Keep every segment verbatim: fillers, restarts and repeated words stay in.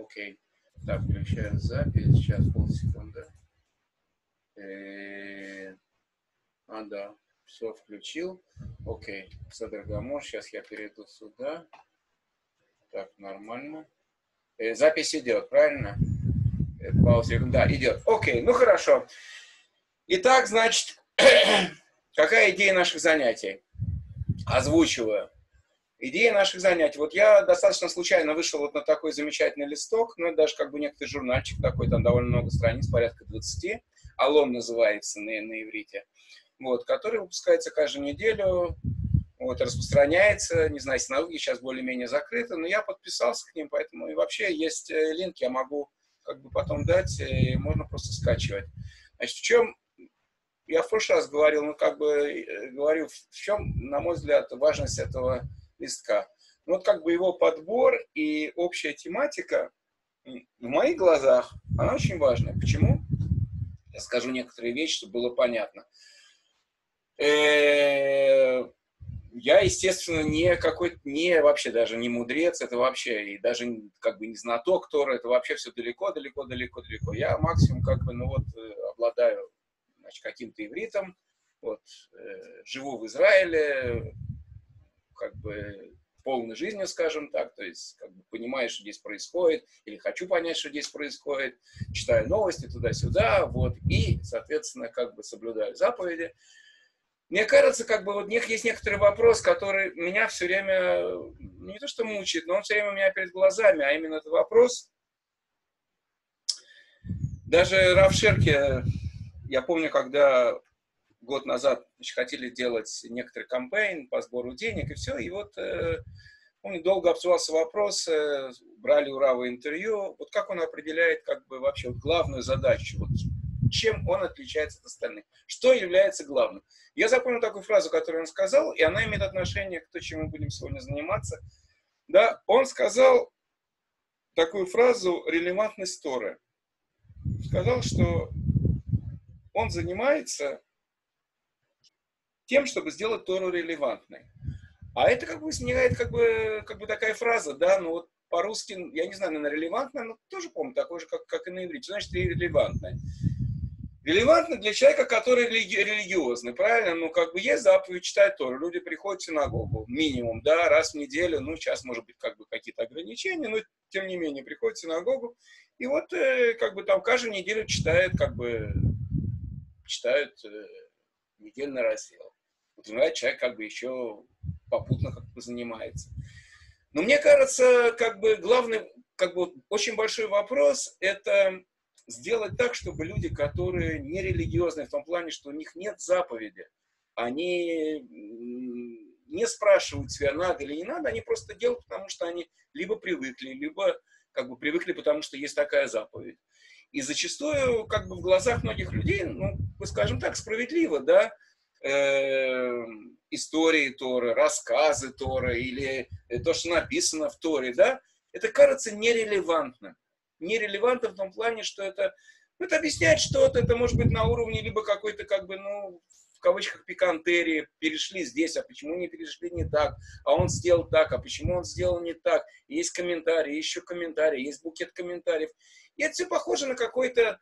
Окей. Так, включаем запись. Сейчас, полсекунды. Э, А, да. Все включил. Окей. Садрагамош. Сейчас я перейду сюда. Так, нормально. Э, Запись идет, правильно? Э, Пауза. Да, идет. Окей, ну хорошо. Итак, значит, какая идея наших занятий? Озвучиваю. Идея наших занятий. Вот я достаточно случайно вышел вот на такой замечательный листок, ну, это даже как бы некоторый журнальчик такой, там довольно много страниц, порядка двадцати. Алон называется на, на иврите. Вот, который выпускается каждую неделю, вот, распространяется, не знаю, синагоги сейчас более-менее закрыты, но я подписался к ним, поэтому и вообще есть линк, я могу как бы потом дать, и можно просто скачивать. Значит, в чем, я в прошлый раз говорил, ну, как бы говорю, в чем, на мой взгляд, важность этого листка. Ну, вот как бы его подбор и общая тематика, в моих глазах, она очень важная. Почему? Я скажу некоторые вещи, чтобы было понятно. Я, естественно, не какой-то, не вообще даже не мудрец, это вообще, и даже как бы не знаток Торы, это вообще все далеко, далеко, далеко, далеко. Я максимум как бы, ну вот, обладаю, значит, каким-то ивритом, вот, живу в Израиле, как бы полной жизнью, скажем так, то есть как бы понимаю, что здесь происходит, или хочу понять, что здесь происходит, читаю новости туда-сюда, вот, и, соответственно, как бы соблюдаю заповеди. Мне кажется, как бы вот у них есть некоторый вопрос, который меня все время, не то что мучает, но он все время у меня перед глазами, а именно этот вопрос. Даже Рав Шерки, я помню, когда год назад, значит, хотели делать некоторый кампейн по сбору денег и все, и вот, э, помню, долго обсуждался вопрос, э, брали у Рава интервью, вот как он определяет как бы вообще вот главную задачу, вот, чем он отличается от остальных, что является главным. Я запомнил такую фразу, которую он сказал, и она имеет отношение к тому, чем мы будем сегодня заниматься. Да, он сказал такую фразу «релевантность Торы». Сказал, что он занимается тем, чтобы сделать Тору релевантной. А это как бы возникает как бы, как бы такая фраза, да, ну вот по-русски, я не знаю, наверное, релевантная, но тоже, помню, такой же, как, как и на иврите. Что значит релевантная? Релевантно для человека, который религи- религиозный, правильно? Ну, как бы есть заповедь читать Тору, люди приходят в синагогу, минимум, да, раз в неделю, ну, сейчас, может быть, как бы какие-то ограничения, но, тем не менее, приходят в синагогу, и вот, э, как бы, там каждую неделю читают, как бы, читают э, недельный раздел. Вот, понимаете, человек, как бы, еще попутно, как бы, занимается. Но мне кажется, как бы, главный, как бы, очень большой вопрос, это сделать так, чтобы люди, которые не религиозные в том плане, что у них нет заповеди, они не спрашивают себя, надо или не надо, они просто делают, потому что они либо привыкли, либо как бы привыкли, потому что есть такая заповедь. И зачастую, как бы в глазах многих людей, ну, скажем так, справедливо, да, э, истории Торы, рассказы Торы или то, что написано в Торе, да, это кажется нерелевантным. Нерелевантно в том плане, что это, ну, это объясняет что-то, это может быть на уровне либо какой-то, как бы, ну, в кавычках, пикантерии, перешли здесь, а почему не перешли не так, а он сделал так, а почему он сделал не так, есть комментарии, еще комментарии, есть букет комментариев, и это все похоже на какой-то,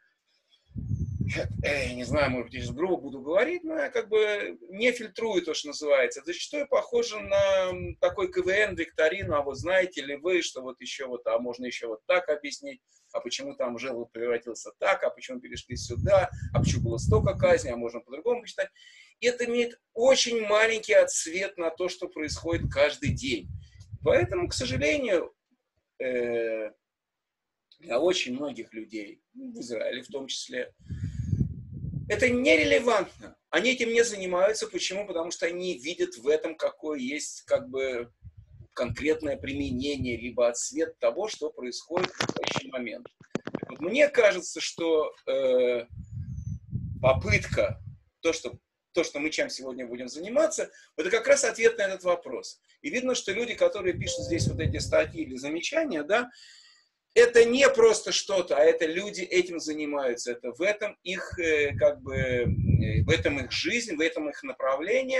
я не знаю, может быть, я сейчас грубо буду говорить, но я как бы не фильтрую то, что называется. Зачастую похоже на такой КВН, викторину, а вот знаете ли вы, что вот еще вот, а можно еще вот так объяснить, а почему там жил превратился так, а почему перешли сюда, а почему было столько казней, а можно по-другому посчитать. И это имеет очень маленький отсвет на то, что происходит каждый день. Поэтому, к сожалению, э- для очень многих людей, в Израиле в том числе, это нерелевантно. Они этим не занимаются. Почему? Потому что они видят в этом, какое есть как бы конкретное применение, либо отсвет того, что происходит в настоящий момент. Вот мне кажется, что э, попытка, то что, то, что мы чем сегодня будем заниматься, это как раз ответ на этот вопрос. И видно, что люди, которые пишут здесь вот эти статьи или замечания, да, это не просто что-то, а это люди этим занимаются. Это в этом их, как бы, в этом их жизнь, в этом их направление.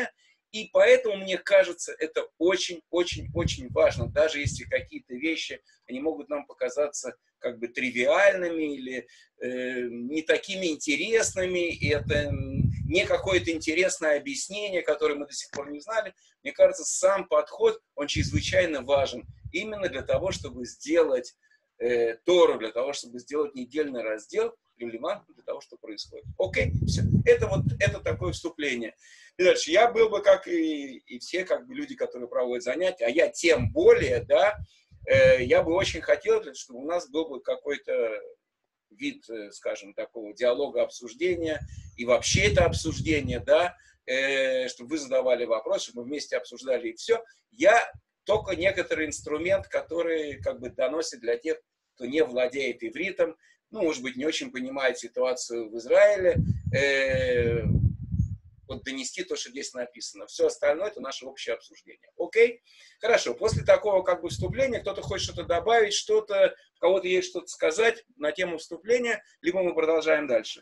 И поэтому, мне кажется, это очень-очень-очень важно. Даже если какие-то вещи, они могут нам показаться как бы тривиальными или э, не такими интересными, и это не какое-то интересное объяснение, которое мы до сих пор не знали. Мне кажется, сам подход, он чрезвычайно важен. Именно для того, чтобы сделать э, Тору, для того, чтобы сделать недельный раздел, релевантно для того, что происходит. Окей, все. Это вот это такое вступление. И дальше. Я был бы, как и, и все как бы люди, которые проводят занятия, а я тем более, да, э, я бы очень хотел, чтобы у нас был бы какой-то вид, э, скажем, такого диалога, обсуждения, и вообще это обсуждение, да, э, чтобы вы задавали вопросы, чтобы мы вместе обсуждали, и все. Я только некоторый инструмент, который как бы доносит для тех, кто не владеет ивритом, ну, может быть, не очень понимает ситуацию в Израиле, э, вот донести то, что здесь написано. Все остальное – это наше общее обсуждение. Окей? Хорошо. После такого как бы вступления кто-то хочет что-то добавить, что-то, у кого-то есть что-то сказать на тему вступления, либо мы продолжаем дальше.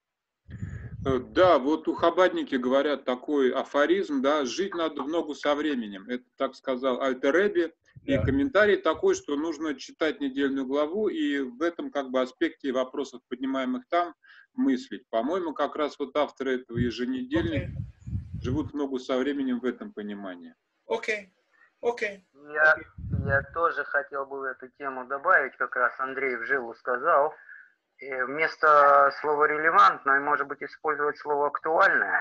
Да, вот у хабадники говорят такой афоризм, да, жить надо в ногу со временем. Это так сказал Альтер Ребби. И Да. комментарий такой, что нужно читать недельную главу и в этом как бы аспекте вопросов, поднимаемых там, мыслить. По-моему, как раз вот авторы этого еженедельника okay. живут в ногу со временем в этом понимании. Окей, okay. окей. Okay. Я, okay. я тоже хотел бы эту тему добавить, как раз Андрей в жилу сказал. И вместо слова «релевантное» может быть использовать слово «актуальное».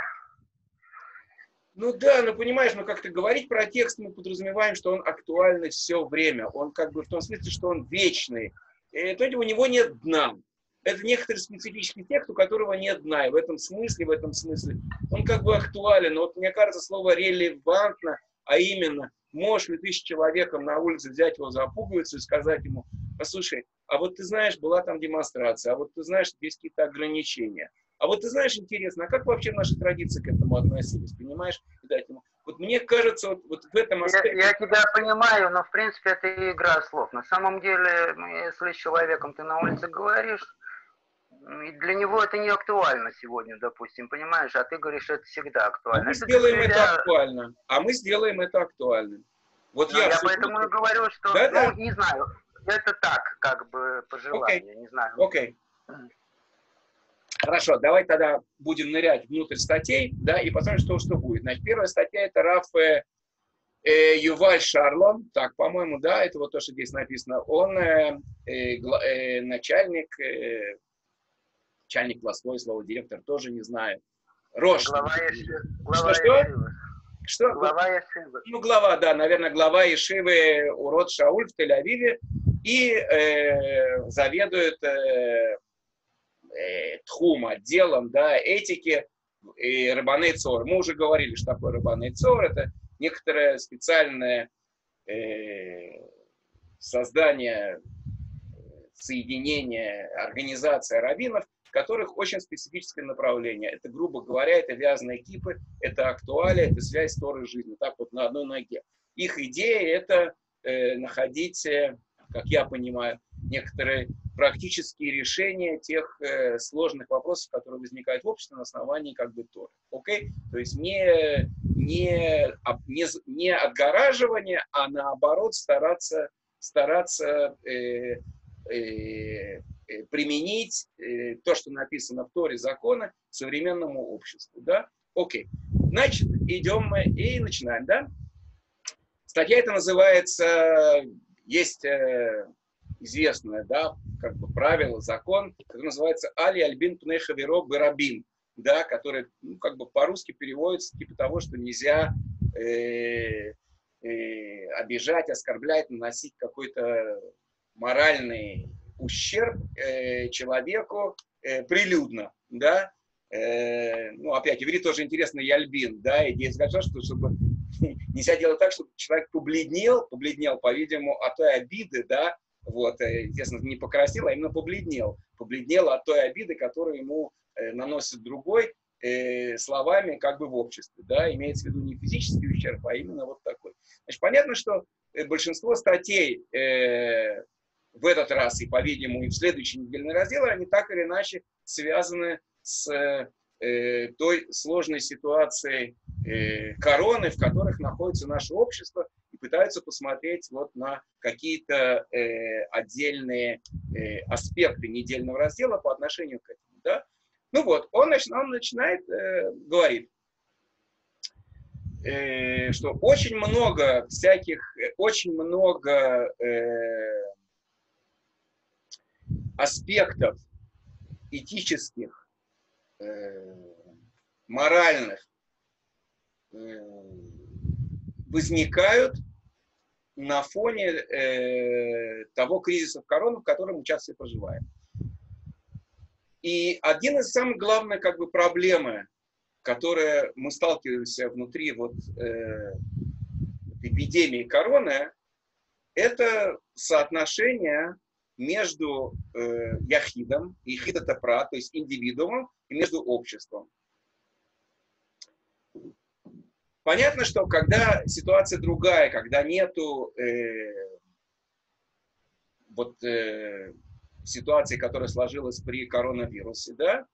Ну да, ну понимаешь, ну как-то говорить про текст мы подразумеваем, что он актуальный все время. Он как бы в том смысле, что он вечный. И то есть у него нет дна. Это некоторый специфический текст, у которого нет дна. И в этом смысле, в этом смысле он как бы актуален. Но вот мне кажется, слово «релевантно», а именно, можешь ли ты с человеком на улице взять его за пуговицу и сказать ему: послушай, а вот ты знаешь, была там демонстрация, а вот ты знаешь, есть какие-то ограничения. А вот ты знаешь, интересно, а как вообще наши традиции к этому относились, понимаешь? Вот мне кажется, вот, вот в этом аспекте... Я, я тебя понимаю, но в принципе это игра слов. На самом деле, если с человеком ты на улице говоришь, для него это не актуально сегодня, допустим, понимаешь? А ты говоришь, что это всегда актуально. А мы это сделаем тебя... это актуально. А мы сделаем это актуальным. Вот я, я поэтому и говорю, что, да, ну, да. не знаю, это так, как бы, пожелание, okay. не знаю. Окей. Okay. Хорошо, давай тогда будем нырять внутрь статей, да, и посмотрим, что, что будет. Значит, первая статья – это Раф э, э, Юваль Шарлон, так, по-моему, да, это вот то, что здесь написано. Он э, э, э, начальник, э, начальник классной, слово директор тоже не знаю. Рош. Глава Ешивы. Глава что, Ешивы. Что? Глава Ешивы. Ну, глава, да, наверное, глава Ешивы Урод Шауль в Тель-Авиве и э, заведует э, э, тхум, отделом, да, этики и Рабаней Цор. Мы уже говорили, что такое Рабаней Цор. Это некоторое специальное э, создание, соединение, организация раввинов, в которых очень специфическое направление. Это, грубо говоря, это вязаные кипы, это актуалия, это связь с Торой жизни, так вот на одной ноге. Их идея – это э, находить, э, как я понимаю, некоторые практические решения тех э, сложных вопросов, которые возникают в обществе на основании как бы Торы. Окей? То есть не, не, не, не отгораживание, а наоборот стараться, стараться э, э, применить э, то, что написано в Торе, законы, современному обществу. Да? Окей. Значит, идем мы и начинаем. Да? Статья эта называется, есть э, известное, да, как бы правило, закон, который называется «Али альбин пней хаверо барабин», да, который, ну, как бы по-русски переводится типа того, что нельзя э, э, обижать, оскорблять, наносить какой-то моральный ущерб э, человеку э, прилюдно, да. Э, ну, опять, иврит тоже интересно, яльбин, да, идея заключается, что чтобы нельзя делать так, чтобы человек побледнел, побледнел, по-видимому, от той обиды, да, вот, естественно, не покраснел, а именно побледнел, побледнел от той обиды, которую ему э, наносит другой э, словами, как бы в обществе, да, имеется в виду не физический ущерб, а именно вот такой. Значит, понятно, что большинство статей э, в этот раз и, по-видимому, и в следующий недельный раздел, они так или иначе связаны с э, той сложной ситуацией э, короны, в которых находится наше общество, и пытаются посмотреть вот на какие-то э, отдельные э, аспекты недельного раздела по отношению к этому. Да? Ну вот, он, он начинает, э, говорит, э, что очень много всяких, очень много э, аспектов этических, э, моральных э, возникают на фоне э, того кризиса в корону, в котором мы сейчас все проживаем. И один из самых главных как бы проблемы, которые мы сталкиваемся внутри вот, э, эпидемии короны, это соотношение между э, яхидом, яхид это пра, то есть индивидуумом, и между обществом. Понятно, что когда ситуация другая, когда нету э, вот, э, ситуации, которая сложилась при коронавирусе, да,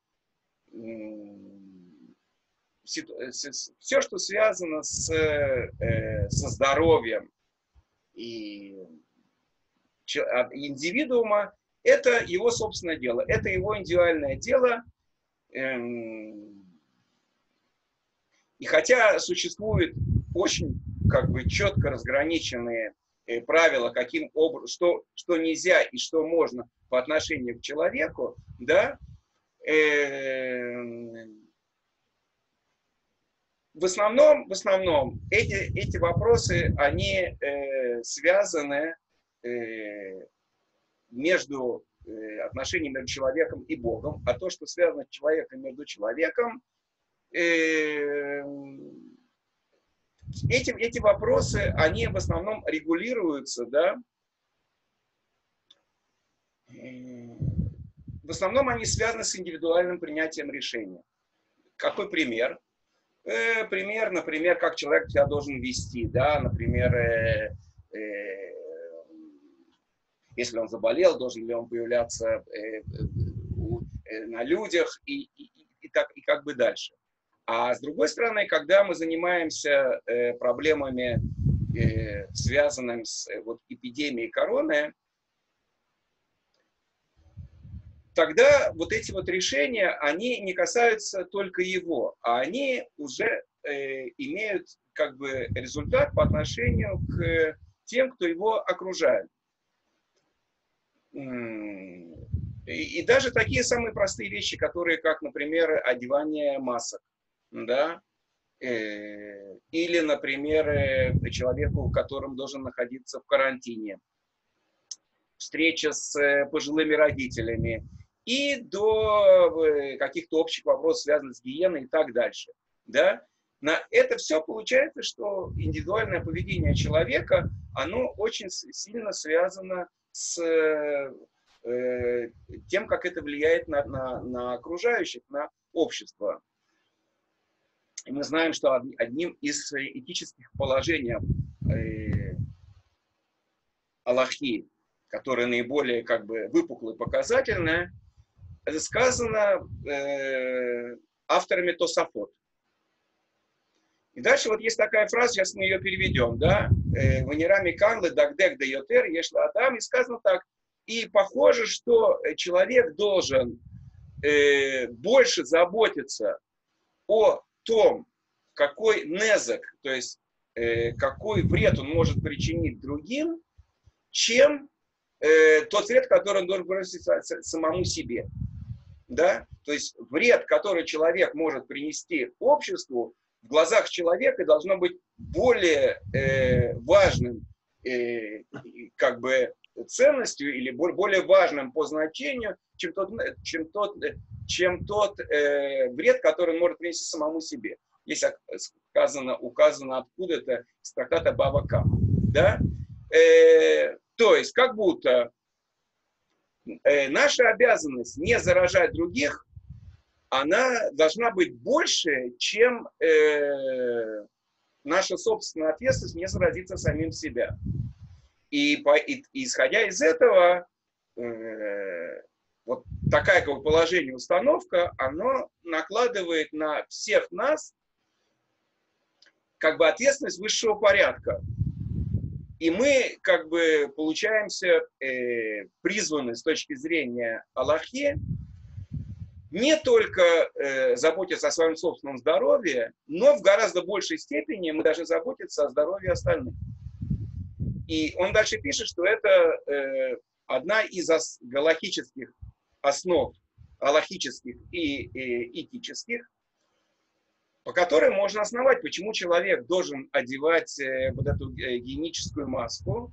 все, что связано с, э, со здоровьем и индивидуума, это его собственное дело, это его индивидуальное дело. И хотя существуют очень как бы четко разграниченные правила, каким образом, что, что нельзя и что можно по отношению к человеку, да, э, в основном, в основном эти, эти вопросы, они э, связаны э, между э, отношениями между человеком и Богом, а то, что связано с человеком между человеком, э, эти, эти вопросы, они в основном регулируются, да, в основном они связаны с индивидуальным принятием решения. Какой пример? Э, пример, например, как человек себя должен вести, да, например, э, э, если он заболел, должен ли он появляться э, э, на людях и, и, и, так, и как бы дальше. А с другой стороны, когда мы занимаемся э, проблемами, э, связанными с э, вот, эпидемией короны, тогда вот эти вот решения, они не касаются только его, а они уже э, имеют как бы результат по отношению к тем, кто его окружает. И, и даже такие самые простые вещи, которые, как, например, одевание масок, да, э, или, например, человеку, которым должен находиться в карантине, встреча с пожилыми родителями, и до каких-то общих вопросов, связанных с гигиеной и так дальше. Да? На это все получается, что индивидуальное поведение человека, оно очень сильно связано с э, тем, как это влияет на, на, на окружающих, на общество. И мы знаем, что одним из этических положений э, Аллахи, которое наиболее как бы выпуклое, показательное, это сказано э, авторами Тосафот. И дальше вот есть такая фраза, сейчас мы ее переведем, да, «Ванирами канлы дагдек да йотер ешла адам», и сказано так, и похоже, что человек должен э, больше заботиться о том, какой незак, то есть э, какой вред он может причинить другим, чем э, тот вред, который он должен приносить самому себе. Да? То есть вред, который человек может принести обществу, в глазах человека должно быть более э, важным э, как бы ценностью или более важным по значению, чем тот, чем тот, чем тот э, вред, который он может принести самому себе. Здесь сказано, указано откуда-то из трактата Бава Кама. Да? Э, то есть, как будто э, наша обязанность не заражать других, она должна быть больше, чем э, наша собственная ответственность не заразиться самим себя. И, по, и исходя из этого, э, вот такая как бы положение, установка, оно накладывает на всех нас как бы ответственность высшего порядка. И мы как бы получаемся э, призваны с точки зрения Аллахи не только э, заботиться о своем собственном здоровье, но в гораздо большей степени мы должны заботиться о здоровье остальных. И он дальше пишет, что это э, одна из ос- галахических основ, аллахических и, и этических, по которой можно основать, почему человек должен одевать э, вот эту э, гигиеническую маску,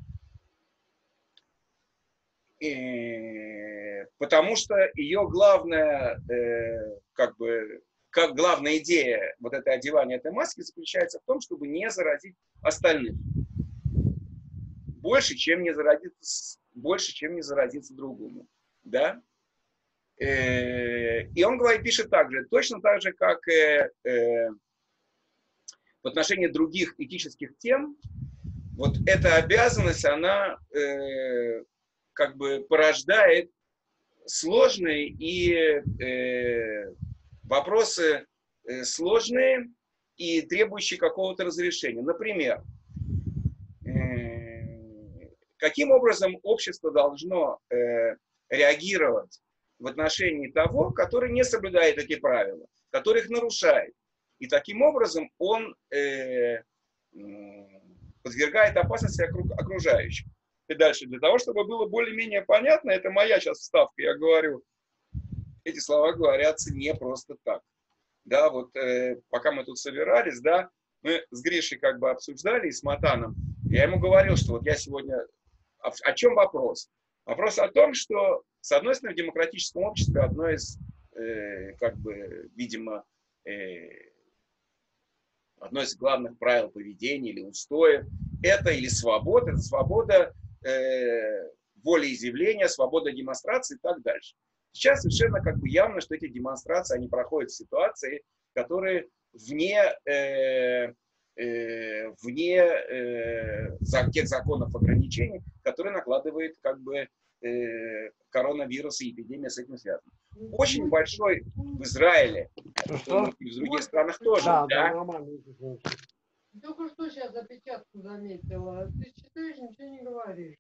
э, потому что ее главная, э, как бы, как главная идея вот этой одевания этой маски заключается в том, чтобы не заразить остальных. Больше, чем не заразиться, больше, чем не заразиться другому. Да? И он говорит, пишет так же, точно так же, как э, э, в отношении других этических тем, вот эта обязанность, она э, как бы порождает сложные и э, вопросы э, сложные и требующие какого-то разрешения. Например, э, каким образом общество должно э, реагировать в отношении того, который не соблюдает эти правила, который их нарушает. И таким образом он э, подвергает опасности окружающих. И дальше, для того, чтобы было более-менее понятно, это моя сейчас вставка, я говорю, эти слова говорятся не просто так. Да, вот э, пока мы тут собирались, да, мы с Гришей как бы обсуждали и с Матаном, я ему говорил, что вот я сегодня... О, о чем вопрос? Вопрос о том, что, с одной стороны, в демократическом обществе одно из, э, как бы, видимо, э, одно из главных правил поведения или устоев, это или свобода, это свобода э, волеизъявления, свобода демонстрации и так дальше. Сейчас совершенно как бы явно, что эти демонстрации, они проходят в ситуации, которые вне, э, э, вне э, за, тех законов ограничений, которые накладывает как бы э, коронавирус и эпидемия с этим связана. Очень большой в Израиле, Что? и в других странах тоже. Да, Да, да, нормально. Только что сейчас опечатку заметила. Ты читаешь, ничего не говоришь.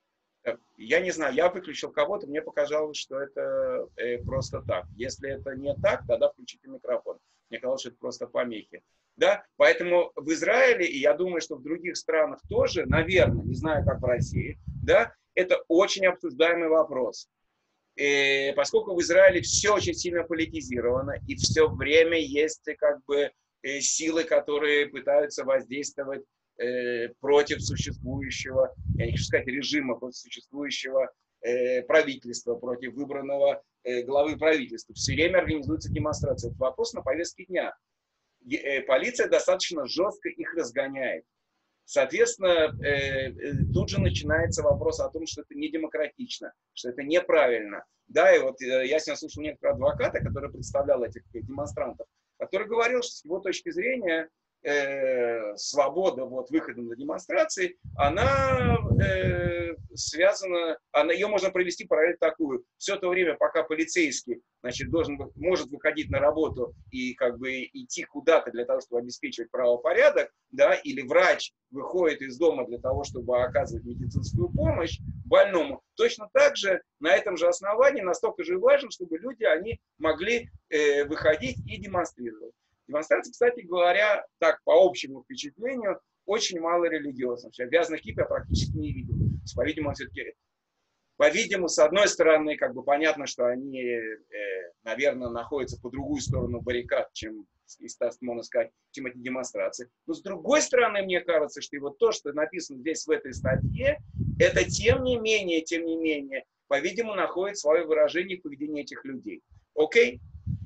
я не знаю, я выключил кого-то, мне показалось, что это э, просто так. Если это не так, тогда включите микрофон. Мне казалось, что это просто помехи. Да? Поэтому в Израиле, и я думаю, что в других странах тоже, наверное, не знаю, как в России, да, это очень обсуждаемый вопрос. И поскольку в Израиле все очень сильно политизировано, и все время есть как бы силы, которые пытаются воздействовать э, против существующего, я не хочу сказать режима, против существующего э, правительства, против выбранного э, главы правительства. Все время организуются демонстрации. Это вопрос на повестке дня. Э, полиция достаточно жестко их разгоняет. Соответственно, э, э, тут же начинается вопрос о том, что это не демократично, что это неправильно. Да, и вот э, я сегодня слушал некоторого адвоката, который представлял этих демонстрантов, который говорил, что с его точки зрения э, свобода вот, выхода на демонстрации, она э, связана, она, ее можно провести параллель такую. Все то время, пока полицейский, значит, должен, может выходить на работу и как бы идти куда-то для того, чтобы обеспечивать правопорядок, да, или врач выходит из дома для того, чтобы оказывать медицинскую помощь больному, точно так же на этом же основании настолько же важно, чтобы люди, они могли э, выходить и демонстрировать. Демонстрации, кстати говоря, так по общему впечатлению, очень мало религиозных. Вязаных кип я практически не видел. По-видимому, все-таки, по-видимому, с одной стороны, как бы понятно, что они, э, наверное, находятся по другую сторону баррикад, чем, можно сказать, чем эти демонстрации. Но с другой стороны, мне кажется, что и вот то, что написано здесь в этой статье, это тем не менее, тем не менее, по-видимому, находит свое выражение в поведении этих людей. Окей?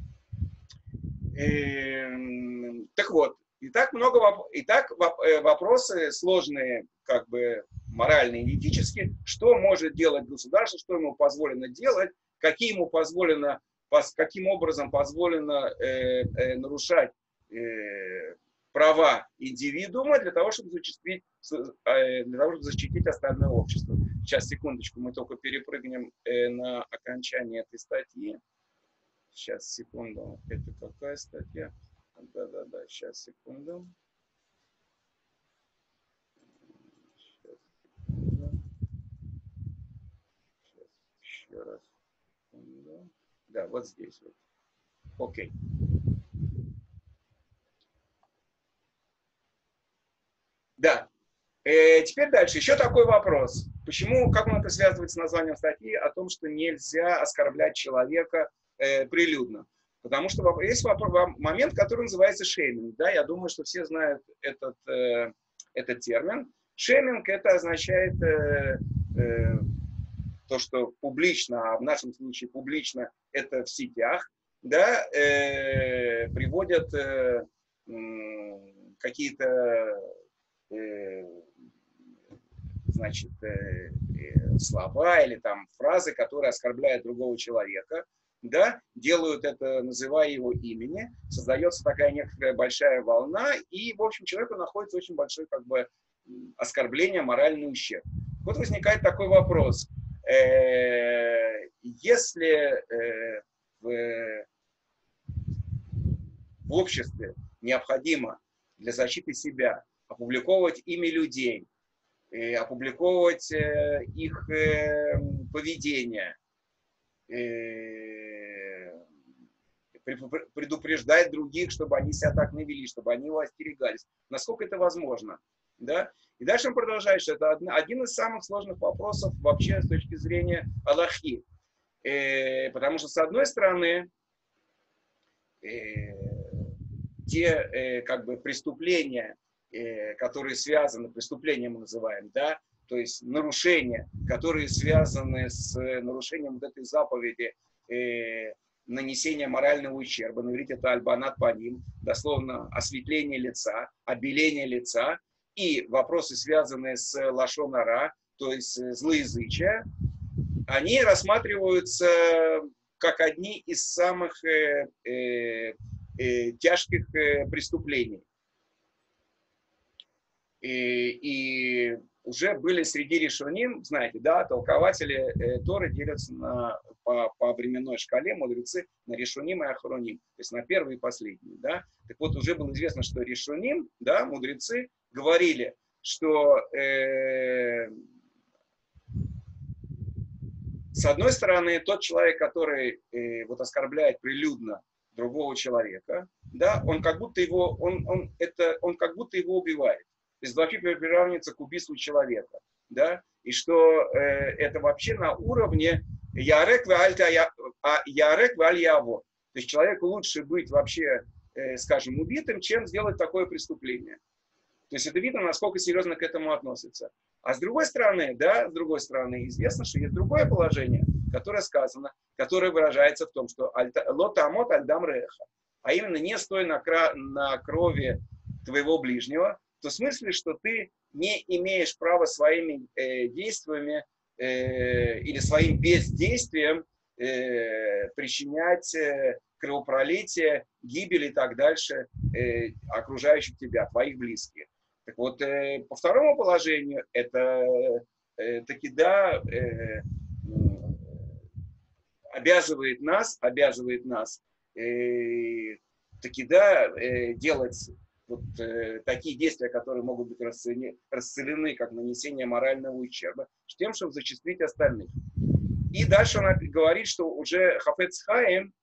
Эм, так вот, и так много воп- и так вопросы сложные, как бы моральные и этические, что может делать государство, что ему позволено делать, какие ему позволено, каким образом позволено э, э, нарушать э, права индивидуума для того, чтобы защитить, э, для того, чтобы защитить остальное общество. Сейчас, секундочку, мы только перепрыгнем э, на окончание этой статьи. Сейчас, секунду. Это какая статья? Да-да-да, сейчас, секунду. еще раз. Да, вот здесь вот. Окей. Да. Э, теперь дальше. Еще такой вопрос. Почему, как он это связывает с названием статьи о том, что нельзя оскорблять человека э, прилюдно? Потому что есть вопрос, момент, который называется шейминг. Да? Я думаю, что все знают этот, э, этот термин. Шейминг — это означает э, э, то, что публично, а в нашем случае публично это в сетях, да, э, приводят э, э, какие-то э, значит, э, э, слова или там фразы, которые оскорбляют другого человека, да, делают это, называя его имени, создается такая некоторая большая волна, и, в общем, человеку находится очень большой, как бы, оскорбление, моральный ущерб. Вот возникает такой вопрос. Э, если э, в, в обществе необходимо для защиты себя опубликовывать имя людей, э, опубликовывать э, их э, поведение, э, предупреждать других, чтобы они себя так не вели, чтобы они его остерегались. Насколько это возможно? Да? И дальше он продолжает, что это один из самых сложных вопросов вообще с точки зрения алахи. Э, потому что, с одной стороны, э, те э, как бы преступления, э, которые связаны, преступления мы называем, да, то есть нарушения, которые связаны с нарушением вот этой заповеди э, нанесения морального ущерба, на иврите это альбанат паним, дословно осветление лица, обеление лица, и вопросы, связанные с лашон ара, то есть злоязычия, они рассматриваются как одни из самых э, э, э, тяжких э, преступлений. И, и уже были среди решоним, знаете, да, толкователи э, Торы делятся на, по, по временной шкале, мудрецы, на решоним и ахроним, то есть на первый и последний, да. Так вот, уже было известно, что решоним, да, мудрецы говорили, что э, с одной стороны, тот человек, который э, вот оскорбляет прилюдно другого человека, да, он как будто его, он, он, это, он как будто его убивает. То есть вообще приравнивается к убийству человека, да, и что э, это вообще на уровне ярек валь яво. То есть человеку лучше быть вообще, э, скажем, убитым, чем сделать такое преступление. То есть это видно, насколько серьезно к этому относится. А с другой стороны, да, с другой стороны, известно, что есть другое положение, которое сказано, которое выражается в том, что лотамот альдам реха, а именно не стой на, кра- на крови твоего ближнего, в том смысле, что ты не имеешь права своими э, действиями э, или своим бездействием э, причинять э, кровопролитие, гибель и так дальше э, окружающих тебя, твоих близких. Так вот, э, по второму положению, это э, таки да, э, обязывает нас, обязывает нас э, таки да, э, делать вот э, такие действия, которые могут быть расцелены, расцелены как нанесение морального ущерба, с тем, чтобы зачислить остальных. И дальше он говорит, что уже Хафец Хаим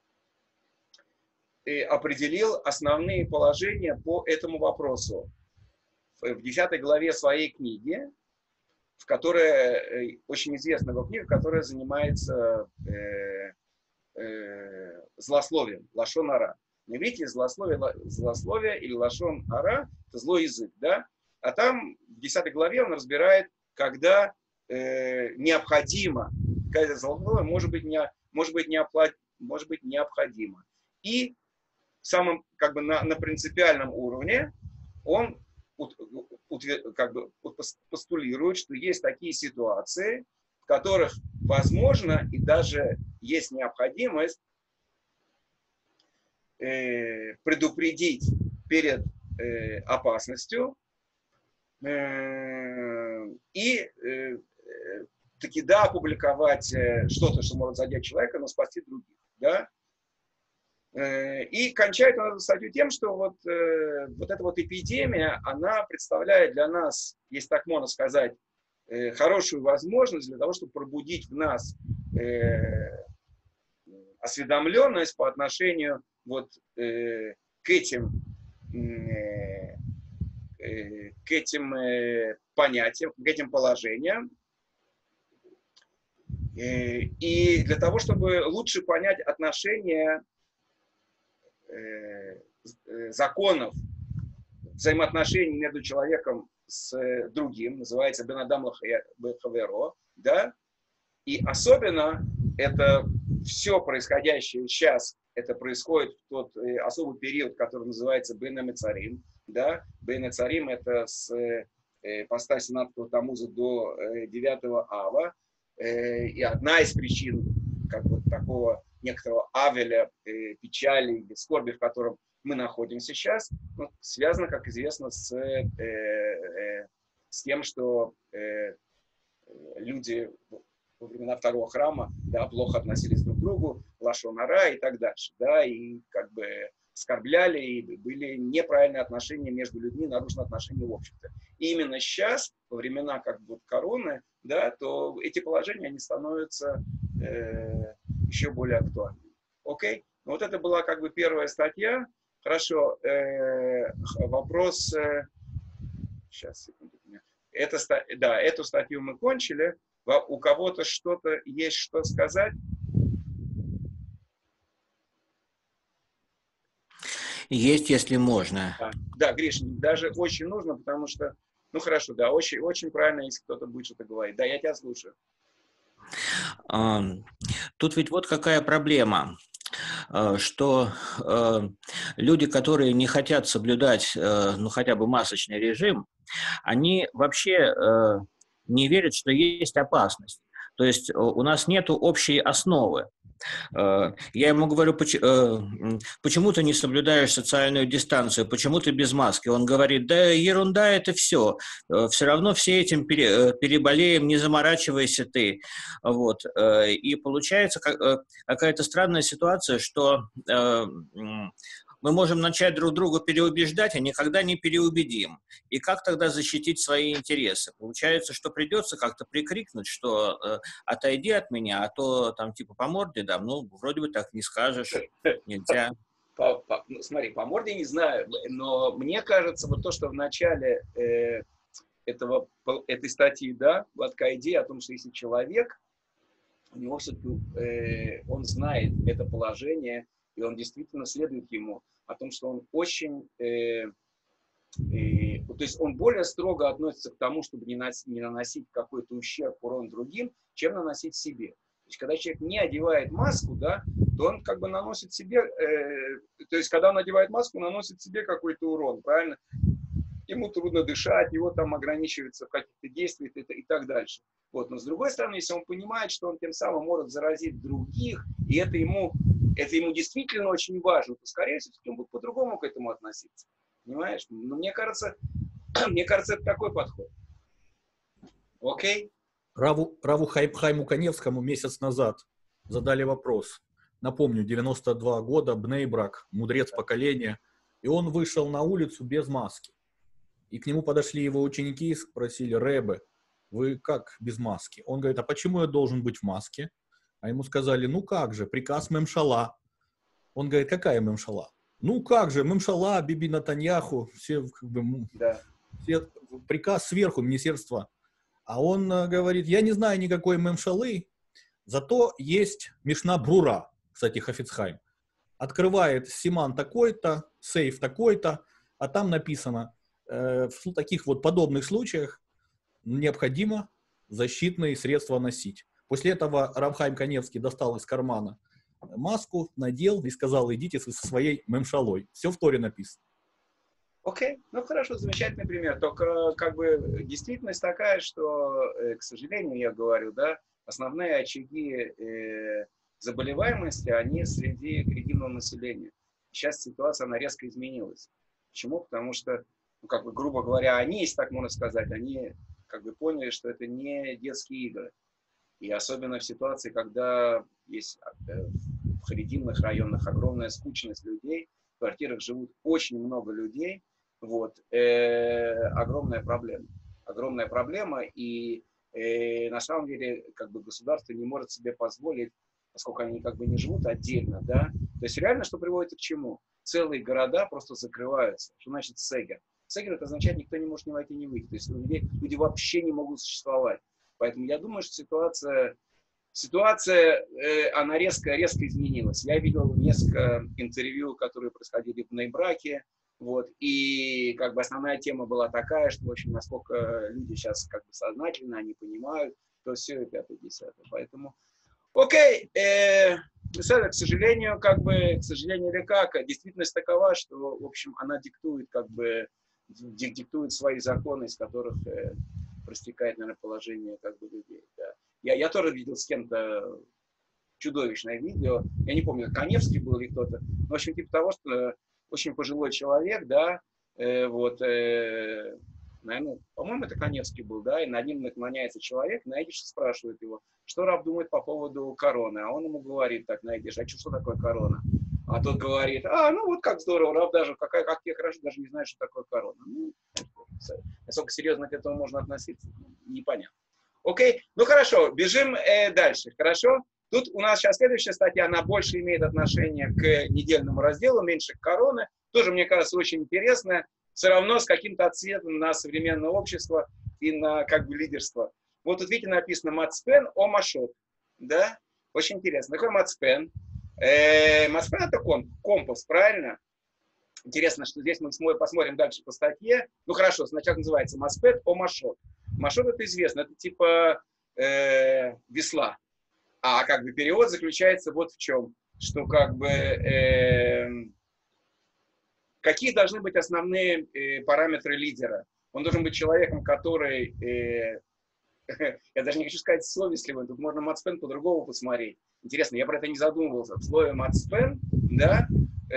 э, определил основные положения по этому вопросу в десятой главе своей книги, в которой, очень известная его книга, которая занимается э, э, злословием, лашон ара. На иврите злословие, злословие или лашон ара — это злой язык, да? А там в десятой главе он разбирает, когда э, необходимо, когда злословие может быть, не, может быть, неоплат, может быть необходимо. И самым, как бы на, на принципиальном уровне он как бы постулирует, что есть такие ситуации, в которых возможно и даже есть необходимость э, предупредить перед э, опасностью э, и э, таки да, опубликовать что-то, что может задеть человека, но спасти других. Да? И кончает он эту статью тем, что вот, э, вот эта вот эпидемия, она представляет для нас, если так можно сказать, э, хорошую возможность для того, чтобы пробудить в нас э, осведомленность по отношению вот э, к этим, э, э, к этим э, понятиям, к этим положениям. Э, и для того, чтобы лучше понять отношения э, законов, взаимоотношений между человеком с другим, называется Бен Адам Хаверо, да, и особенно это все происходящее сейчас, это происходит в тот э, особый период, который называется Бен Амецарим, да, Бен Амецарим это с э, поста семнадцатого Тамуза до э, девятого Ава, э, и одна из причин, как вот такого некоторого авеля, э, печали или скорби, в котором мы находимся сейчас, ну, связано, как известно, с, э, э, с тем, что э, люди во времена второго храма, да, плохо относились друг к другу, лашон ара и так дальше, да, и как бы оскорбляли, и были неправильные отношения между людьми, нарушены отношения в обществе. И именно сейчас, во времена как бы короны, да, то эти положения, они становятся э, еще более актуальными. Окей? Ну, вот это была как бы первая статья. Хорошо, э, вопрос, э, сейчас, секунду, это, да, эту статью мы кончили, у кого-то что-то есть что сказать? Есть, если можно. Да, да, Гриш, даже очень нужно, потому что, ну хорошо, да, очень, очень правильно, если кто-то будет что-то говорить. Да, я тебя слушаю. Тут ведь вот какая проблема. Что э, люди, которые не хотят соблюдать, э, ну, хотя бы масочный режим, они вообще э, не верят, что есть опасность. То есть у нас нет общей основы. Я ему говорю, почему ты не соблюдаешь социальную дистанцию, почему ты без маски? Он говорит, да ерунда это все, все равно все этим переболеем, не заморачивайся ты. Вот. И получается какая-то странная ситуация, что мы можем начать друг друга переубеждать, а никогда не переубедим. И как тогда защитить свои интересы? Получается, что придется как-то прикрикнуть, что э, отойди от меня, а то там типа по морде дам. Ну, вроде бы так не скажешь, нельзя. По, по, ну, смотри, по морде не знаю, но мне кажется, вот то, что в начале э, этого, этой статьи, да, была идея о том, что если человек, у него все-таки, э, он знает это положение, и он действительно следует ему, о том, что он очень, э, э, то есть он более строго относится к тому, чтобы не, нос, не наносить какой-то ущерб, урон другим, чем наносить себе. То есть когда человек не одевает маску, да, то он как бы наносит себе, э, то есть когда он одевает маску, наносит себе какой-то урон, правильно? Ему трудно дышать, его там ограничивается в каких-то действиях и, и так дальше. Вот. Но с другой стороны, если он понимает, что он тем самым может заразить других, и это ему, это ему действительно очень важно, то, скорее всего, он будет по-другому к этому относиться. Понимаешь? Но мне кажется, мне кажется, это такой подход. Окей? Раву, Раву Хайму Каневскому месяц назад задали вопрос. Напомню, девяносто два года, Бней-Брак, мудрец поколения. И он вышел на улицу без маски. И к нему подошли его ученики и спросили, Ребе, вы как без маски? Он говорит, а почему я должен быть в маске? А ему сказали, ну как же, приказ Мемшала. Он говорит, какая Мемшала? Ну как же, Мемшала, Биби Натаньяху, все, как бы, да. все, приказ сверху, министерства. А он говорит, я не знаю никакой Мемшалы, зато есть Мишна Брура, кстати, Хафицхайм. Открывает Симан такой-то, сейф такой-то, а там написано, э, в таких вот подобных случаях необходимо защитные средства носить. После этого Рав Хайм Каневский достал из кармана маску, надел и сказал, идите со своей мемшалой. Все в Торе написано. Окей, okay. Ну хорошо, замечательный пример. Только как бы действительность такая, что, к сожалению, я говорю, да, основные очаги э, заболеваемости, они среди кредитного населения. Сейчас ситуация, она резко изменилась. Почему? Потому что, ну, как бы, грубо говоря, они, если так можно сказать, они как бы поняли, что это не детские игры. И особенно в ситуации, когда есть в харидимных районах огромная скучность людей, в квартирах живут очень много людей, вот, э, огромная проблема. Огромная проблема, и э, на самом деле, как бы государство не может себе позволить, поскольку они как бы не живут отдельно, да. То есть реально, что приводит к чему? Целые города просто закрываются. Что значит сегер? Сегер это означает, никто не может ни войти, ни выйти. То есть люди, люди вообще не могут существовать. Поэтому я думаю, что ситуация, ситуация э, она резко, резко изменилась. Я видел несколько интервью, которые происходили в Нейбраке, вот, и как бы основная тема была такая, что, в общем, насколько люди сейчас как бы сознательно, они понимают, то все и пятое, десятое. Поэтому, окей, э, к сожалению, как бы, к сожалению или как, действительность такова, что, в общем, она диктует, как бы, диктует свои законы, из которых э, простекает, наверное, положение как бы людей. Да. Я, я тоже видел с кем-то чудовищное видео, я не помню, Каневский был или кто-то, но, в общем, типа того, что очень пожилой человек, да, э, вот, э, наверное, по-моему, это Каневский был, да, и над ним наклоняется человек, на идише спрашивает его, что раб думает по поводу короны, а он ему говорит так на идише, а что, что такое корона? А тот говорит, а, ну вот как здорово, раб даже, какая, как тебе хорошо, даже не знает, что такое корона. Ну, насколько серьезно к этому можно относиться, непонятно. Окей, ну хорошо, бежим э, дальше, хорошо? Тут у нас сейчас следующая статья, она больше имеет отношение к недельному разделу, меньше к короне. Тоже, мне кажется, очень интересная, все равно с каким-то отсветом на современное общество и на как бы лидерство. Вот тут, видите, написано «Мацпен о Машот». Да? Очень интересно. Такой Мацпен. Э, Мацпен это комп, компас, правильно? Интересно, что здесь мы посмотрим дальше по статье. Ну хорошо, сначала называется «Мацпен о Машот». Машот это известно, это типа э, весла. А как бы перевод заключается вот в чем, что как бы э, какие должны быть основные э, параметры лидера. Он должен быть человеком, который, э, я даже не хочу сказать совестливым, тут можно Мацпен по-другому посмотреть. Интересно, я про это не задумывался. В слове Мацпен, да,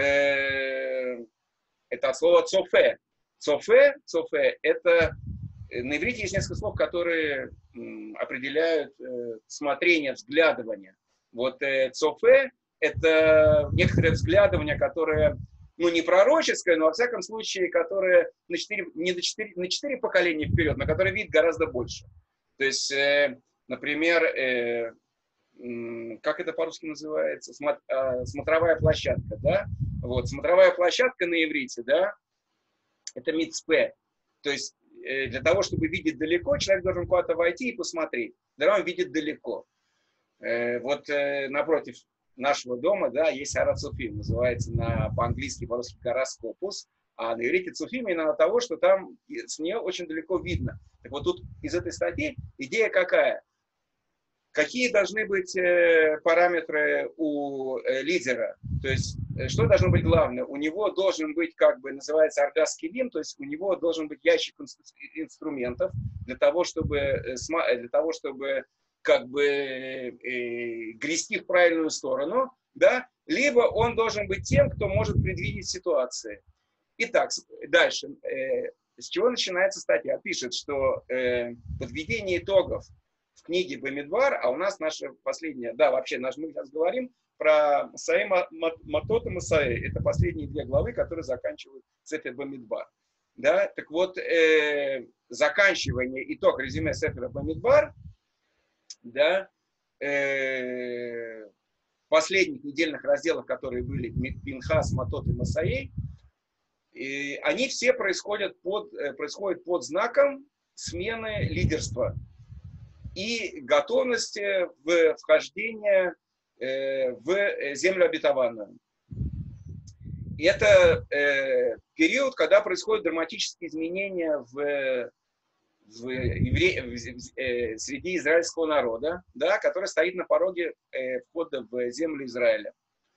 э, это от слова цофе. Цофе, цофе, это на иврите есть несколько слов, которые м, определяют э, смотрение, взглядывание. Вот э, цофе – это некоторое взглядывание, которое, ну, не пророческое, но, во всяком случае, которое на четыре, не на четыре, на четыре поколения вперед, но которое видит гораздо больше. То есть, э, например, э, э, как это по-русски называется? Смот, э, смотровая площадка, да? Вот, смотровая площадка на иврите, да, это мицпе. То есть, для того, чтобы видеть далеко, человек должен куда-то войти и посмотреть. Тогда он видит далеко. Вот напротив нашего дома, да, есть Ара Цуфим, называется на, по-английски, по-русски гора Скопус, а на иврите Цуфим именно от того, что там с нее очень далеко видно. Так вот тут из этой статьи идея какая? Какие должны быть э, параметры у э, лидера? То есть, э, что должно быть главное? У него должен быть, как бы, называется, аргас килим, то есть у него должен быть ящик инструментов для того, чтобы, э, для того, чтобы как бы, э, грести в правильную сторону, да? Либо он должен быть тем, кто может предвидеть ситуации. Итак, дальше. Э, с чего начинается статья? Пишет, что э, подведение итогов в книге Бамидбар, а у нас наша последняя, да, вообще наш, мы сейчас говорим про Саи Матот и Масаи. Это последние две главы, которые заканчивают Сефер Бамидбар. Да? Так вот, э, заканчивание, итог резюме Сефера Бамидбар, да, э, последних недельных разделах, которые были Пинхас, Матот и Масаи, и они все происходят под, происходят под знаком смены лидерства и готовности в вхождение э, в землю обетованную. И это э, период, когда происходят драматические изменения в, в евре... в, э, среди израильского народа, да, который стоит на пороге э, входа в землю Израиля.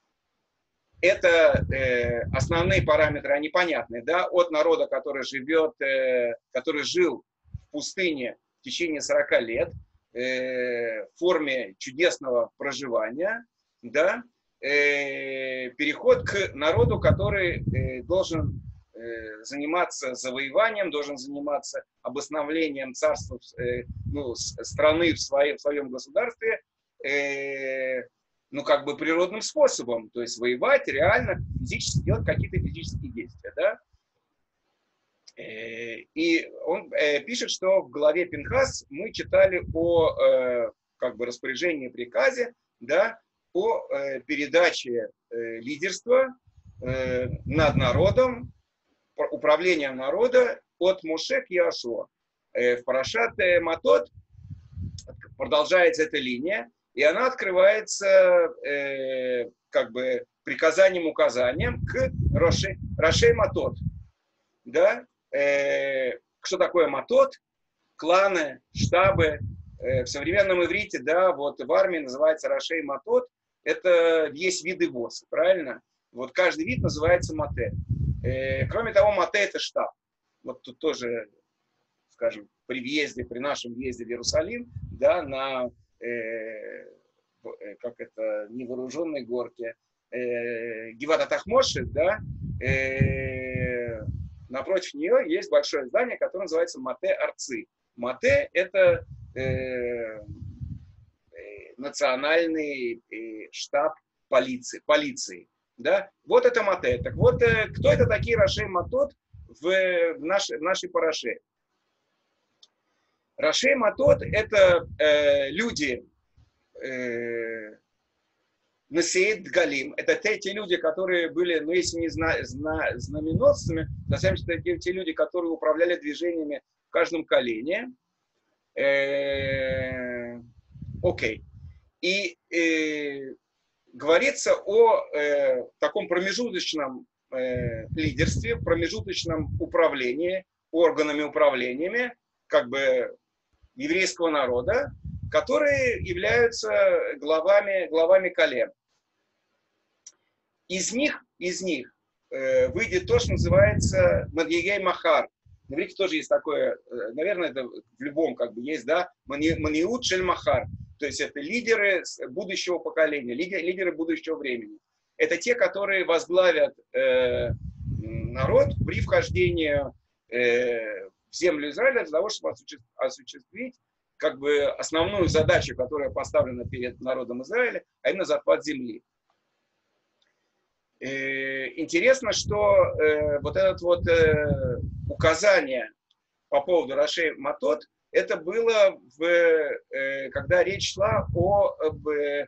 Это э, основные параметры, они понятны, да, от народа, который живет, э, который жил в пустыне в течение сорока лет, в форме чудесного проживания, да, э, переход к народу, который э, должен э, заниматься завоеванием, должен заниматься обосновлением царства, э, ну, страны в, своей, в своем государстве, э, ну, как бы природным способом, то есть воевать реально, физически делать какие-то физические действия, да. И он пишет, что в главе Пинхас мы читали о как бы распоряжении, приказе, да, о передаче лидерства над народом, управлением народа от Моше к Иошуа. В Парашат Матот продолжается эта линия, и она открывается как бы приказанием, указанием к Роше, Роше Матот. Да? Э, что такое матот? Кланы, штабы. Э, в современном иврите, да, вот в армии называется Рашей Матот. Это есть виды босса, правильно? Вот каждый вид называется мате. Э, кроме того, мате это штаб. Вот тут тоже, скажем, при въезде, при нашем въезде в Иерусалим, да, на, э, как это, невооруженной горке, э, Гиват ат-Тахмошет, да, э, напротив нее есть большое здание, которое называется Мате Арци. Мате – это э, э, национальный э, штаб полиции. полиции да? Вот это Мате. Так вот, э, кто это такие Рашей Матот в, в, наш, в нашей параше? Рашей Матот – это э, люди, э, Насеет Галим, это те, те люди, которые были, ну если не зна, зна, знаменосцами, на самом деле это те, те люди, которые управляли движениями в каждом колене. Э, окей. И э, говорится о э, таком промежуточном э, лидерстве, промежуточном управлении, органами управлениями, как бы еврейского народа, которые являются главами, главами колен. Из них, из них э, выйдет то, что называется Мадьегей Махар. На иврите тоже есть такое, э, наверное, это в любом как бы есть, да, Маниут Шель Махар. То есть это лидеры будущего поколения, лидеры, лидеры будущего времени. Это те, которые возглавят э, народ при вхождении э, в землю Израиля для того, чтобы осуществить как бы основную задачу, которая поставлена перед народом Израиля, а именно захват земли. Интересно, что э, вот это вот э, указание по поводу Рашей Матот, это было, в, э, когда речь шла о, об, э,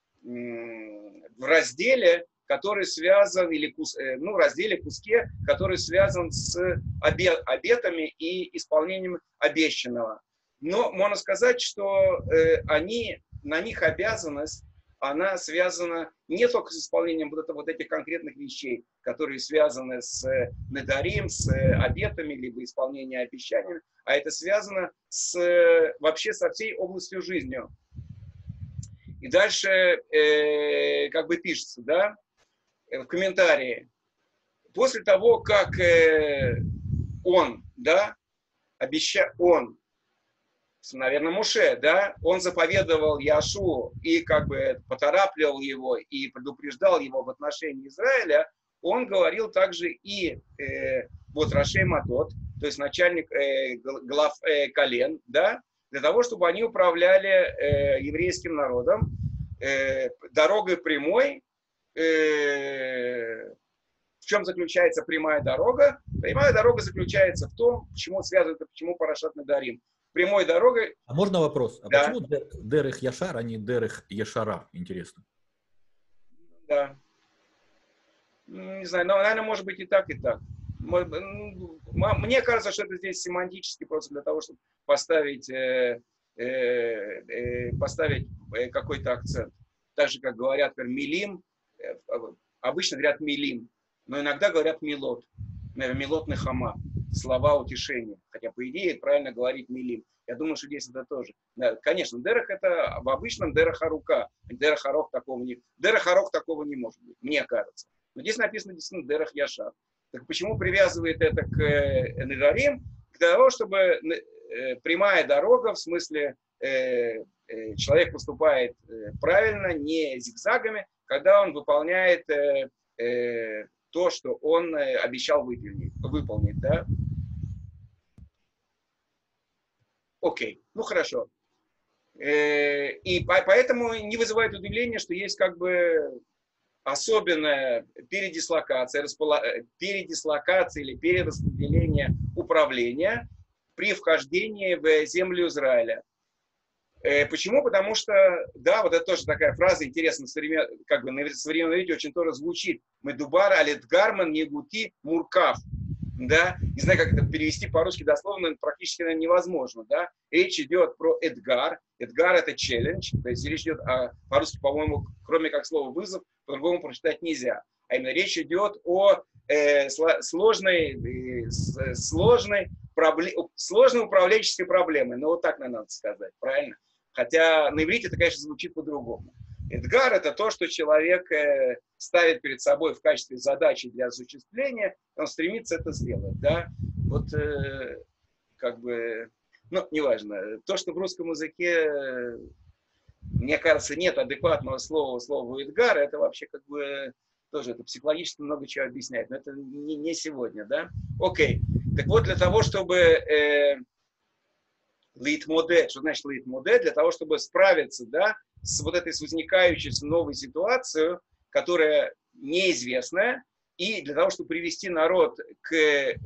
в разделе, который связан, или кус, э, ну, разделе, куске, который связан с обет, обетами и исполнением обещанного. Но можно сказать, что э, они, на них обязанность, она связана не только с исполнением вот, это, вот этих конкретных вещей, которые связаны с недарим, с обетами, либо исполнением обещаний, а это связано с, вообще со всей областью жизни. И дальше э, как бы пишется, да, в комментарии. После того, как э, он, да, обещал, он, наверное, Моше, да, он заповедовал Иошуа и как бы поторапливал его и предупреждал его в отношении Израиля, он говорил также и э, вот Рашей Матот, то есть начальник э, глав э, колен, да, для того, чтобы они управляли э, еврейским народом э, дорогой прямой. Э, в чем заключается прямая дорога? Прямая дорога заключается в том, почему связывают, почему Парашат Недарим. Прямой дорогой. А можно вопрос? А да. почему Дерех Яшар, а не Дерех Ешара? Интересно. Да. Не знаю, но, наверное, может быть и так, и так. Мне кажется, что это здесь семантически просто для того, чтобы поставить, э, э, э, поставить какой-то акцент. Так же, как говорят, например, милим, э, обычно говорят милим, но иногда говорят милот. Например, милот нехама. Слова утешения. Хотя, по идее, правильно говорить милим. Я думаю, что здесь это тоже. Да, конечно, дерах это в обычном дерах арука. Дерах арох такого не... Дерах арох такого не может быть, мне кажется. Но здесь написано действительно дерах яшар. Так почему привязывает это к э, недарим? К тому, чтобы э, прямая дорога, в смысле э, э, человек поступает э, правильно, не зигзагами, когда он выполняет э, э, то, что он э, обещал выполнить, выполнить, да? Окей, ну хорошо. И поэтому не вызывает удивления, что есть как бы особенная передислокация, распола... передислокация или перераспределение управления при вхождении в землю Израиля. Почему? Потому что, да, вот это тоже такая фраза интересная, как бы на современном иврите очень тоже звучит. Медубар алет гарман егути муркав. Да, не знаю, как это перевести по-русски дословно, это практически, наверное, невозможно, да. Речь идет про эдгар. Эдгар — это челлендж, то есть речь идет о, по-русски, по-моему, кроме как слова вызов, по-другому прочитать нельзя. А именно речь идет о э, сложной, э, сложной, пробле, сложной управленческой проблеме. Ну, вот так, наверное, надо сказать, правильно? Хотя на иврите это, конечно, звучит по-другому. Эдгар — это то, что человек э, ставит перед собой в качестве задачи для осуществления, он стремится это сделать, да. Вот, э, как бы, ну, неважно. То, что в русском языке, э, мне кажется, нет адекватного слова, слова эдгар, это вообще как бы тоже это психологически много чего объясняет, но это не, не сегодня, да. Окей. Так вот, для того, чтобы... Э, лейтмодет, что значит лейтмодет? Для того, чтобы справиться, да, с вот этой с возникающей новой ситуацией, которая неизвестная, и для того, чтобы привести народ к,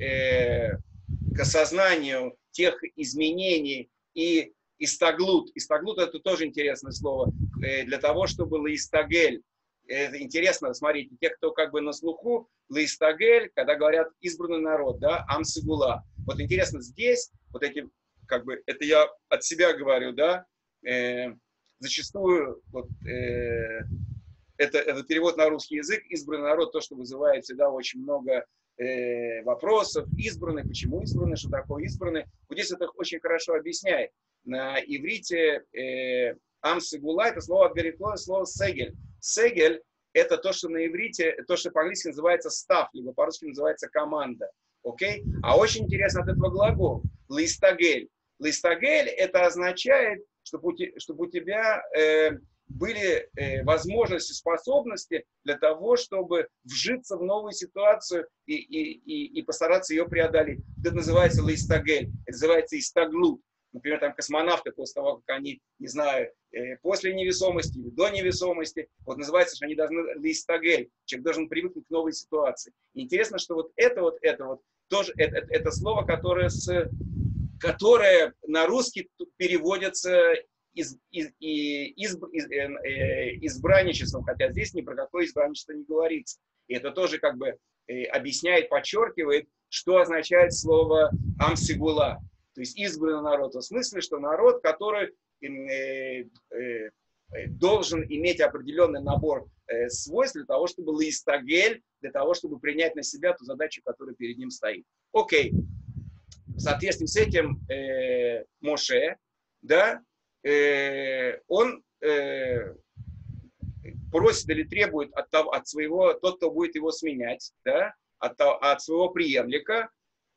э, к осознанию тех изменений и истаглут. Истаглут — это тоже интересное слово. Э, для того, чтобы лаистагель. Это интересно, смотрите, те, кто как бы на слуху, лаистагель, когда говорят избранный народ, да, амсигула. Вот интересно, здесь вот эти как бы, это я от себя говорю, да, э, зачастую вот, э, это, это перевод на русский язык, избранный народ, то, что вызывает всегда очень много э, вопросов, избранный, почему избранный, что такое избранный, вот здесь это очень хорошо объясняет. На иврите э, ам-сегула, это слово отгорекло, слово сегель. Сегель — это то, что на иврите, то, что по-английски называется став, либо по-русски называется команда, окей? А очень интересно от этого глагол, листагель. Листагель — это означает, чтобы у, чтобы у тебя э, были э, возможности, способности для того, чтобы вжиться в новую ситуацию и, и, и, и постараться ее преодолеть. Это называется листагель, это называется истаглут. Например, там космонавты после того, как они, не знаю, э, после невесомости или до невесомости, вот называется, что они должны листагель, человек должен привыкнуть к новой ситуации. И интересно, что вот это вот, это вот, тоже, это, это, это слово, которое с... которое на русский переводится из, из, из, из, э, избранничеством, хотя здесь ни про какое избранничество не говорится. И это тоже как бы э, объясняет, подчеркивает, что означает слово амсигула, то есть избранный народ, в смысле, что народ, который э, э, должен иметь определенный набор э, свойств для того, чтобы лаистагель, для того, чтобы принять на себя ту задачу, которая перед ним стоит. Окей. В соответствии с этим э, Моше, да, э, он э, просит или требует от, того, от своего, тот, кто будет его сменять, да, от, от своего преемника.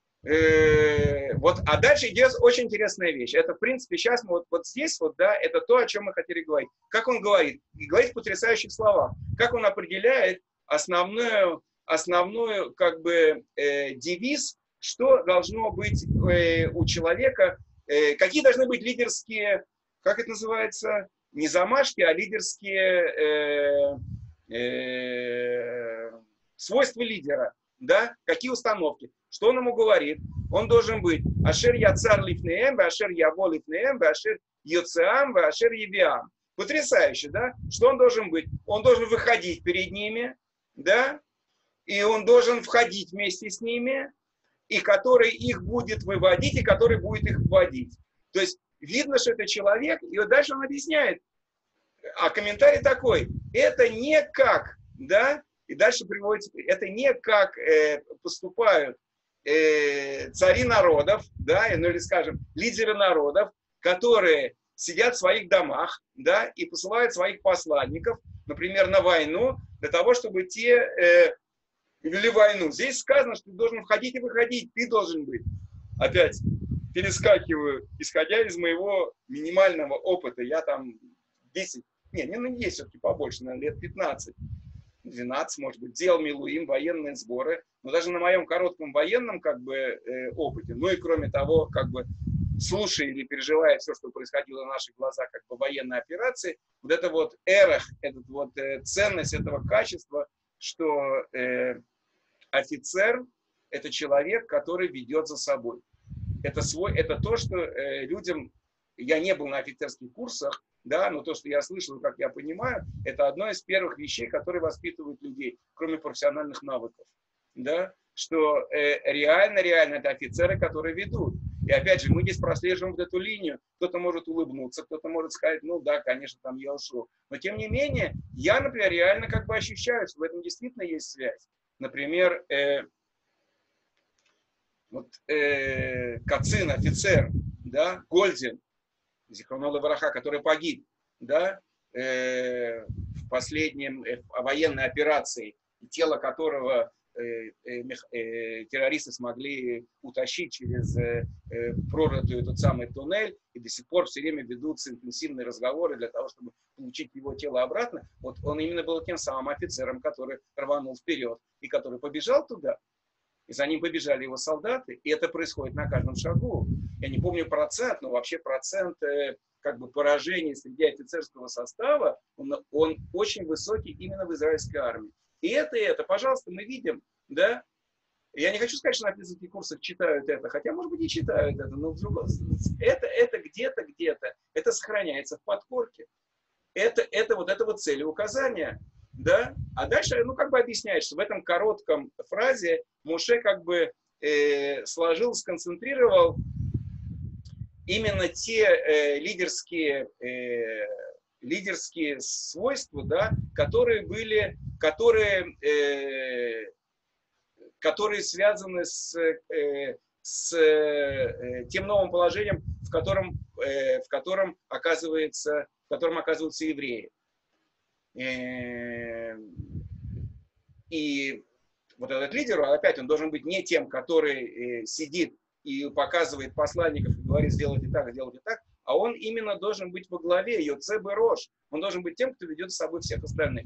Э, вот, а дальше идет очень интересная вещь. Это, в принципе, сейчас мы вот, вот здесь, вот, да, это то, о чем мы хотели говорить. Как он говорит? И говорит в потрясающих словах. Как он определяет основную, основную как бы, э, девиз, что должно быть э, у человека, э, какие должны быть лидерские, как это называется, не замашки, а лидерские э, э, свойства лидера, да, какие установки. Что он ему говорит? Он должен быть ашер яцар лифнеем, ашер яво лифнеем, ашер йоцеам, ашер евиам. Потрясающе, да? Что он должен быть? Он должен выходить перед ними, да, и он должен входить вместе с ними, и который их будет выводить, и который будет их вводить. То есть видно, что это человек, и вот дальше он объясняет. А комментарий такой: это не как, да, и дальше приводится, это не как э, поступают э, цари народов, да, ну или, скажем, лидеры народов, которые сидят в своих домах, да, и посылают своих посланников, например, на войну, для того, чтобы те... Э, вели войну. Здесь сказано, что ты должен входить и выходить, ты должен быть. Опять перескакиваю, исходя из моего минимального опыта. Я там десять, не, не, ну есть все-таки побольше, наверное, лет пятнадцать, двенадцать, может быть, делал милуим, военные сборы. Но даже на моем коротком военном как бы э, опыте, ну и кроме того, как бы слушая или переживая все, что происходило на наших глазах, как бы военной операции, вот это вот эрах, этот вот э, ценность этого качества, что э, офицер – это человек, который ведет за собой. Это, свой, это то, что э, людям, я не был на офицерских курсах, да, но то, что я слышал, как я понимаю, это одно из первых вещей, которые воспитывают людей, кроме профессиональных навыков, да, что э, реально, реально это офицеры, которые ведут. И опять же, мы здесь прослеживаем вот эту линию. Кто-то может улыбнуться, кто-то может сказать, ну да, конечно, там я ушел. Но тем не менее, я, например, реально как бы ощущаю, что в этом действительно есть связь. Например, э, вот э, Кацин, офицер, да, Гольдин, Зихроно левраха, который погиб, да, э, в последнем э, военной операции, тело которого э, э, э, террористы смогли утащить через э, э, прорытый этот самый туннель, и до сих пор все время ведутся интенсивные разговоры для того, чтобы получить его тело обратно. Вот он именно был тем самым офицером, который рванул вперед и который побежал туда. И за ним побежали его солдаты, и это происходит на каждом шагу. Я не помню процент, но вообще процент э, как бы поражений среди офицерского состава, он, он очень высокий именно в израильской армии. И это, и это, пожалуйста, мы видим, да. Я не хочу сказать, что на офицерских курсах читают это, хотя, может быть, и читают это, но вдруг, это, это где-то, где-то, это сохраняется в подкорке. Это, это вот это вот целеуказание. Да? А дальше, ну, как бы объясняешь, что в этом коротком фразе Моше как бы э, сложил, сконцентрировал именно те э, лидерские, э, лидерские свойства, да, которые были, которые, э, которые связаны с, э, с э, тем новым положением, в котором, э, в котором оказывается, в котором оказываются евреи. И вот этот лидер, опять, он должен быть не тем, который сидит и показывает посланников и говорит, сделайте так, сделайте так, а он именно должен быть во главе, Йоце Берош. Он должен быть тем, кто ведет с собой всех остальных.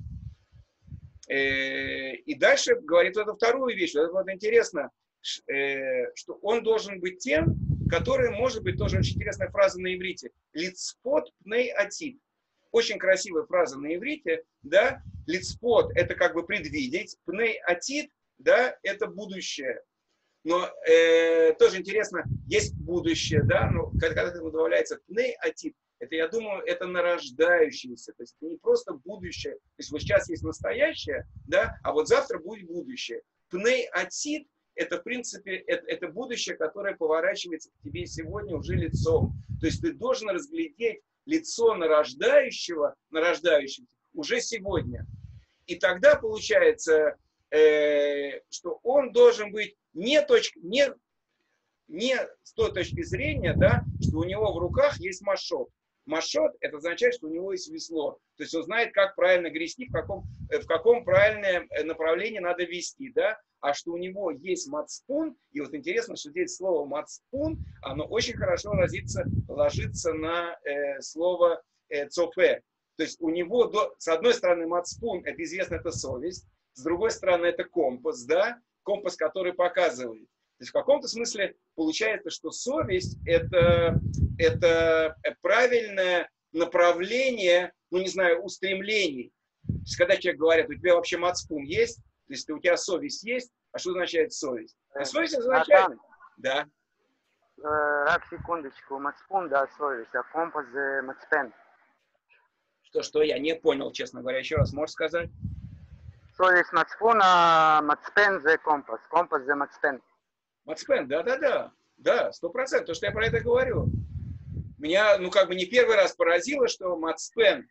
И дальше говорит эту вторую вещь. Это вот интересно, что он должен быть тем, который, может быть, тоже очень интересная фраза на иврите. Лицпот пней атит. Очень красивая фраза на иврите, да, лицпот – это как бы предвидеть, пней атит, да, это будущее. Но э, тоже интересно, есть будущее, да, но когда это добавляется пней атит, это, я думаю, это нарождающееся, то есть это не просто будущее, то есть вот сейчас есть настоящее, да, а вот завтра будет будущее. Пней атит – это, в принципе, это, это будущее, которое поворачивается к тебе сегодня уже лицом. То есть ты должен разглядеть лицо нарождающего, нарождающего уже сегодня. И тогда получается, э, что он должен быть не, точка, не, не с той точки зрения, да, что у него в руках есть машот. Машот – это означает, что у него есть весло. То есть он знает, как правильно грести, в каком, в каком правильное направлении надо вести. Да? А что у него есть мацпун, и вот интересно, что здесь слово мацпун, оно очень хорошо ложится, ложится на э, слово э, цофе. То есть у него, до, с одной стороны, мацпун, это известно, это совесть, с другой стороны, это компас, да? Компас, который показывает. То есть в каком-то смысле получается, что совесть это, это правильное направление, ну не знаю, устремлений. То есть когда человек говорит, у тебя вообще мацпун есть, то есть у тебя совесть есть, а что означает совесть? А совесть означает... Адам, да. Рак секундочку, мацпун, да, совесть, а компас – мацпен. Что-что, я не понял, честно говоря, еще раз можешь сказать? Совесть мацпун, а мацпен – компас, компас – мацпен. Мацпен, да-да-да, да, сто процентов, то, что я про это говорю. Меня, ну, как бы не первый раз поразило, что мацпен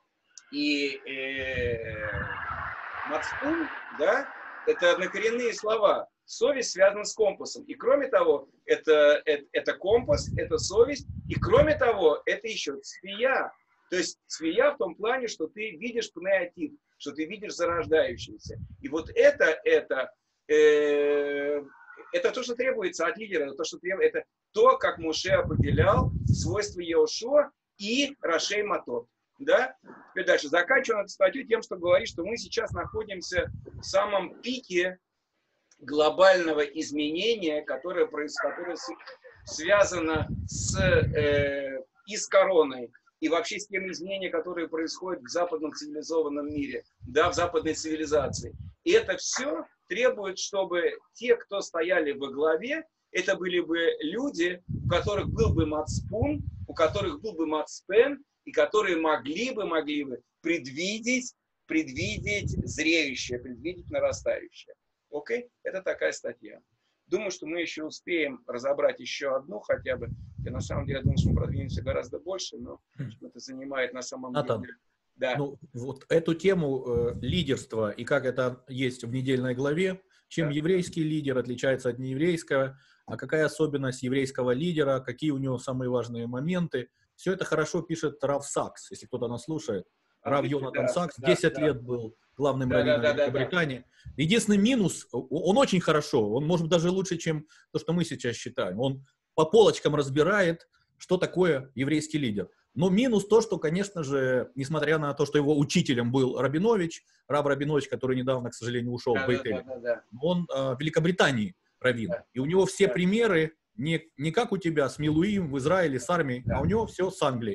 и э, мацпун, да, это однокоренные слова. Совесть связана с компасом. И кроме того, это, это, это компас, это совесть, и кроме того, это еще цвия. То есть цвия в том плане, что ты видишь пнеотип, что ты видишь зарождающийся. И вот это, это, э, это то, что требуется от лидера, это то, что требуется, это то, как Моше определял свойства Йеошуа и Рашей Матот. Да? Теперь дальше. Заканчиваем эту статью тем, что говорит, что мы сейчас находимся в самом пике глобального изменения, которое, которое, связано с, э, и с короной, и вообще с тем изменением, которые происходят в западном цивилизованном мире, да, в западной цивилизации. И это все требует, чтобы те, кто стояли во главе, это были бы люди, у которых был бы мацпун, у которых был бы мацпен, и которые могли бы, могли бы предвидеть, предвидеть зреющее, предвидеть нарастающее. Окей? Это такая статья. Думаю, что мы еще успеем разобрать еще одну хотя бы. Я на самом деле думаю, что мы продвинемся гораздо больше, но это занимает на самом Натан, деле... Да. Ну, вот эту тему э, лидерства и как это есть в недельной главе, чем Да. еврейский лидер отличается от нееврейского, а какая особенность еврейского лидера, какие у него самые важные моменты. Все это хорошо пишет Рав Сакс, если кто-то нас слушает. Рав Йонатан да, Сакс, да, десять да. лет был главным Да, раввином да, да, да, Великобритании. Единственный минус, он очень хорошо, он может быть даже лучше, чем то, что мы сейчас считаем. Он по полочкам разбирает, что такое еврейский лидер. Но минус то, что, конечно же, несмотря на то, что его учителем был Рабинович, Раб Рабинович, который недавно, к сожалению, ушел Да, в да, Бейт-Эль, да, да, да. он э, в Великобритании раввин. Да. И у него все Да. примеры не, не как у тебя с Милуим в Израиле, с армией, Да. а у него все с Англии.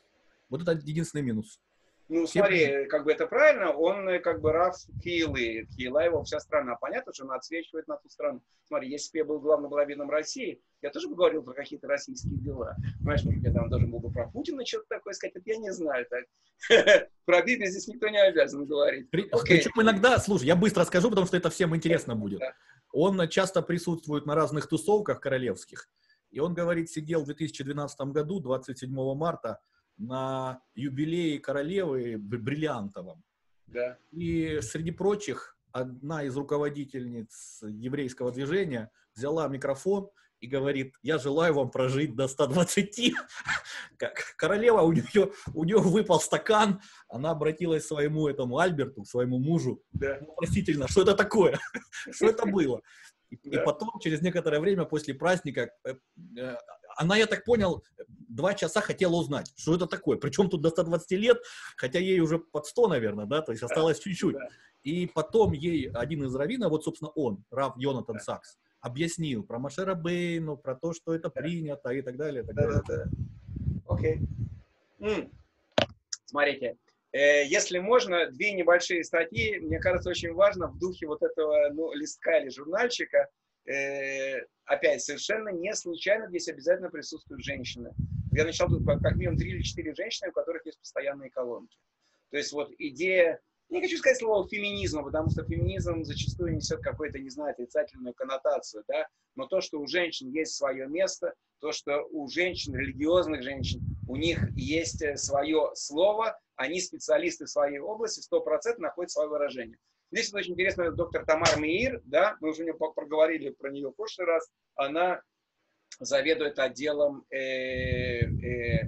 Вот это единственный минус. Ну, Все смотри, примеры. как бы это правильно, он э, как бы Рав Киилы, Киила его вся страна. Понятно, что он отсвечивает на ту страну. Смотри, если бы я был главным раввином России, я тоже бы говорил про какие-то российские дела. Понимаешь, может, я там должен был бы про Путина что-то такое сказать, это я не знаю. Так. Про Библию здесь никто не обязан говорить. При- Окей. Причем иногда, слушай, я быстро скажу, потому что это всем интересно будет. Да. Он часто присутствует на разных тусовках королевских. И он говорит, сидел в две тысячи двенадцатом году, двадцать седьмого марта, на юбилее королевы в Бриллиантовом. Да. И среди прочих, одна из руководительниц еврейского движения взяла микрофон и говорит: я желаю вам прожить до ста двадцати. Как королева, у нее, у нее выпал стакан, она обратилась к своему этому Альберту, своему мужу, Да. вопросительно, что это такое, что это было. И, и Да. потом, через некоторое время после праздника, э, э, она, я так понял, два часа хотела узнать, что это такое. Причем тут до ста двадцати лет, хотя ей уже под сто, наверное, да, то есть осталось чуть-чуть. Да. И потом ей один из раввинов, вот, собственно, он, Рав Йонатан Да. Сакс, объяснил про Моше Рабейну, про то, что это Да. принято и так далее. И так Да, далее. да, да. Окей. М. Смотрите, э, если можно, две небольшие статьи, мне кажется, очень важно в духе вот этого ну, листка или журнальчика. Э, опять, совершенно не случайно здесь обязательно присутствуют женщины. Я начал тут как минимум три или четыре женщины, у которых есть постоянные колонки. То есть вот идея, не хочу сказать слово феминизма, потому что феминизм зачастую несет какую-то, не знаю, отрицательную коннотацию, да, но то, что у женщин есть свое место, то, что у женщин, религиозных женщин, у них есть свое слово, они специалисты в своей области, сто процентов находят свое выражение. Здесь вот очень интересно, доктор Тамар Меир, да, мы уже проговорили про нее в прошлый раз, она заведует отделом, э, э,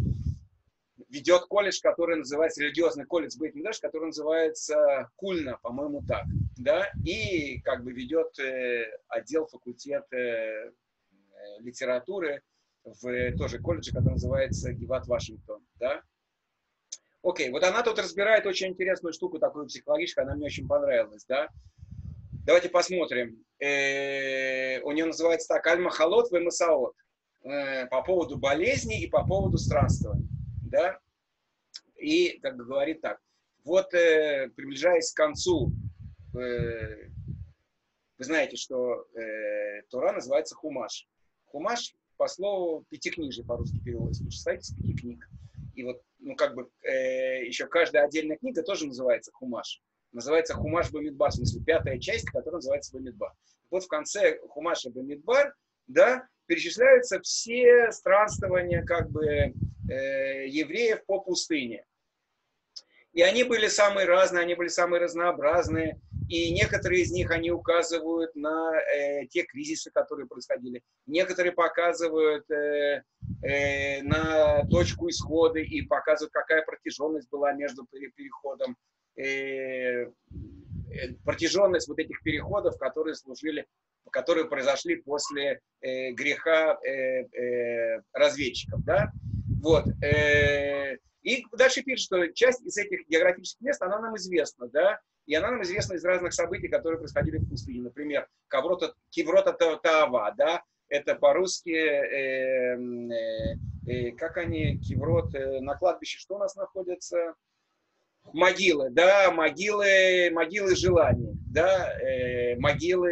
ведет колледж, который называется, религиозный колледж Бейт-Мидраш, который называется Кульна, по-моему, так, да, и как бы ведет э, отдел, факультет э, литературы в тоже колледже, который называется Гиват Вашингтон, да. Окей, вот она тут разбирает очень интересную штуку, такую психологическую, она мне очень понравилась, да. Давайте посмотрим. Э, у нее называется так: Аль-Махалот ве Масаот. Э, по поводу болезней и по поводу странствований, да. И, как бы говорит так, вот э, приближаясь к концу, э, вы знаете, что э, Тора называется Хумаш. Хумаш по слову пятикнижие по-русски переводится, состоит из пяти книг. И вот, ну, как бы, э, еще каждая отдельная книга тоже называется Хумаш. Называется Хумаш Бамидбар, в смысле, пятая часть, которая называется Бамидбар. Вот в конце Хумаша Бамидбар, да, перечисляются все странствования, как бы, э, евреев по пустыне. И они были самые разные, они были самые разнообразные. И некоторые из них, они указывают на э, те кризисы, которые происходили. Некоторые показывают э, э, на точку исхода и показывают, какая протяженность была между переходом. Э, протяженность вот этих переходов, которые служили, которые произошли после э, греха э, э, разведчиков. Да? Вот. Э, и дальше пишет, что часть из этих географических мест, она нам известна, да, и она нам известна из разных событий, которые происходили в пустыне. Например, Киврота Таава, да, это по-русски, э, э, э, как они, киврот, э, на кладбище, что у нас находится? Могилы, да, могилы, могилы желаний, да, э, могилы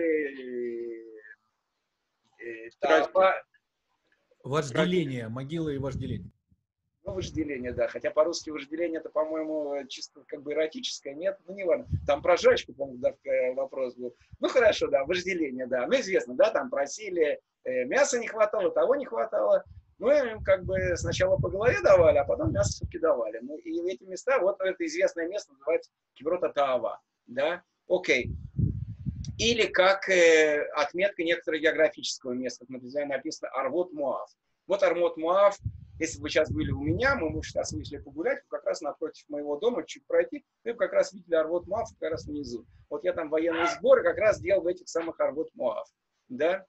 э, э, таава. Вожделение, могила и вожделение. Ну, вожделение, да. Хотя по-русски вожделение это, по-моему, чисто как бы эротическое. Нет, ну не важно. Там про жрачку, по-моему, да, вопрос был. Ну хорошо, да, вожделение, да. Ну известно, да, там просили, э, мяса не хватало, того не хватало. Ну, им как бы сначала по голове давали, а потом мясо все-таки давали. Ну, и в эти места, вот это известное место называется киврота таава, да. Окей. Или как э, отметка некоторого географического места. Например, написано Арвот Моав. Вот Арвот Моав. Если бы вы сейчас были у меня, мы бы сейчас вышли погулять, как раз напротив моего дома, чуть пройти, вы бы как раз видели Арвот Моав как раз внизу. Вот я там военные сборы как раз делал в этих самых Арвот Моав. Да?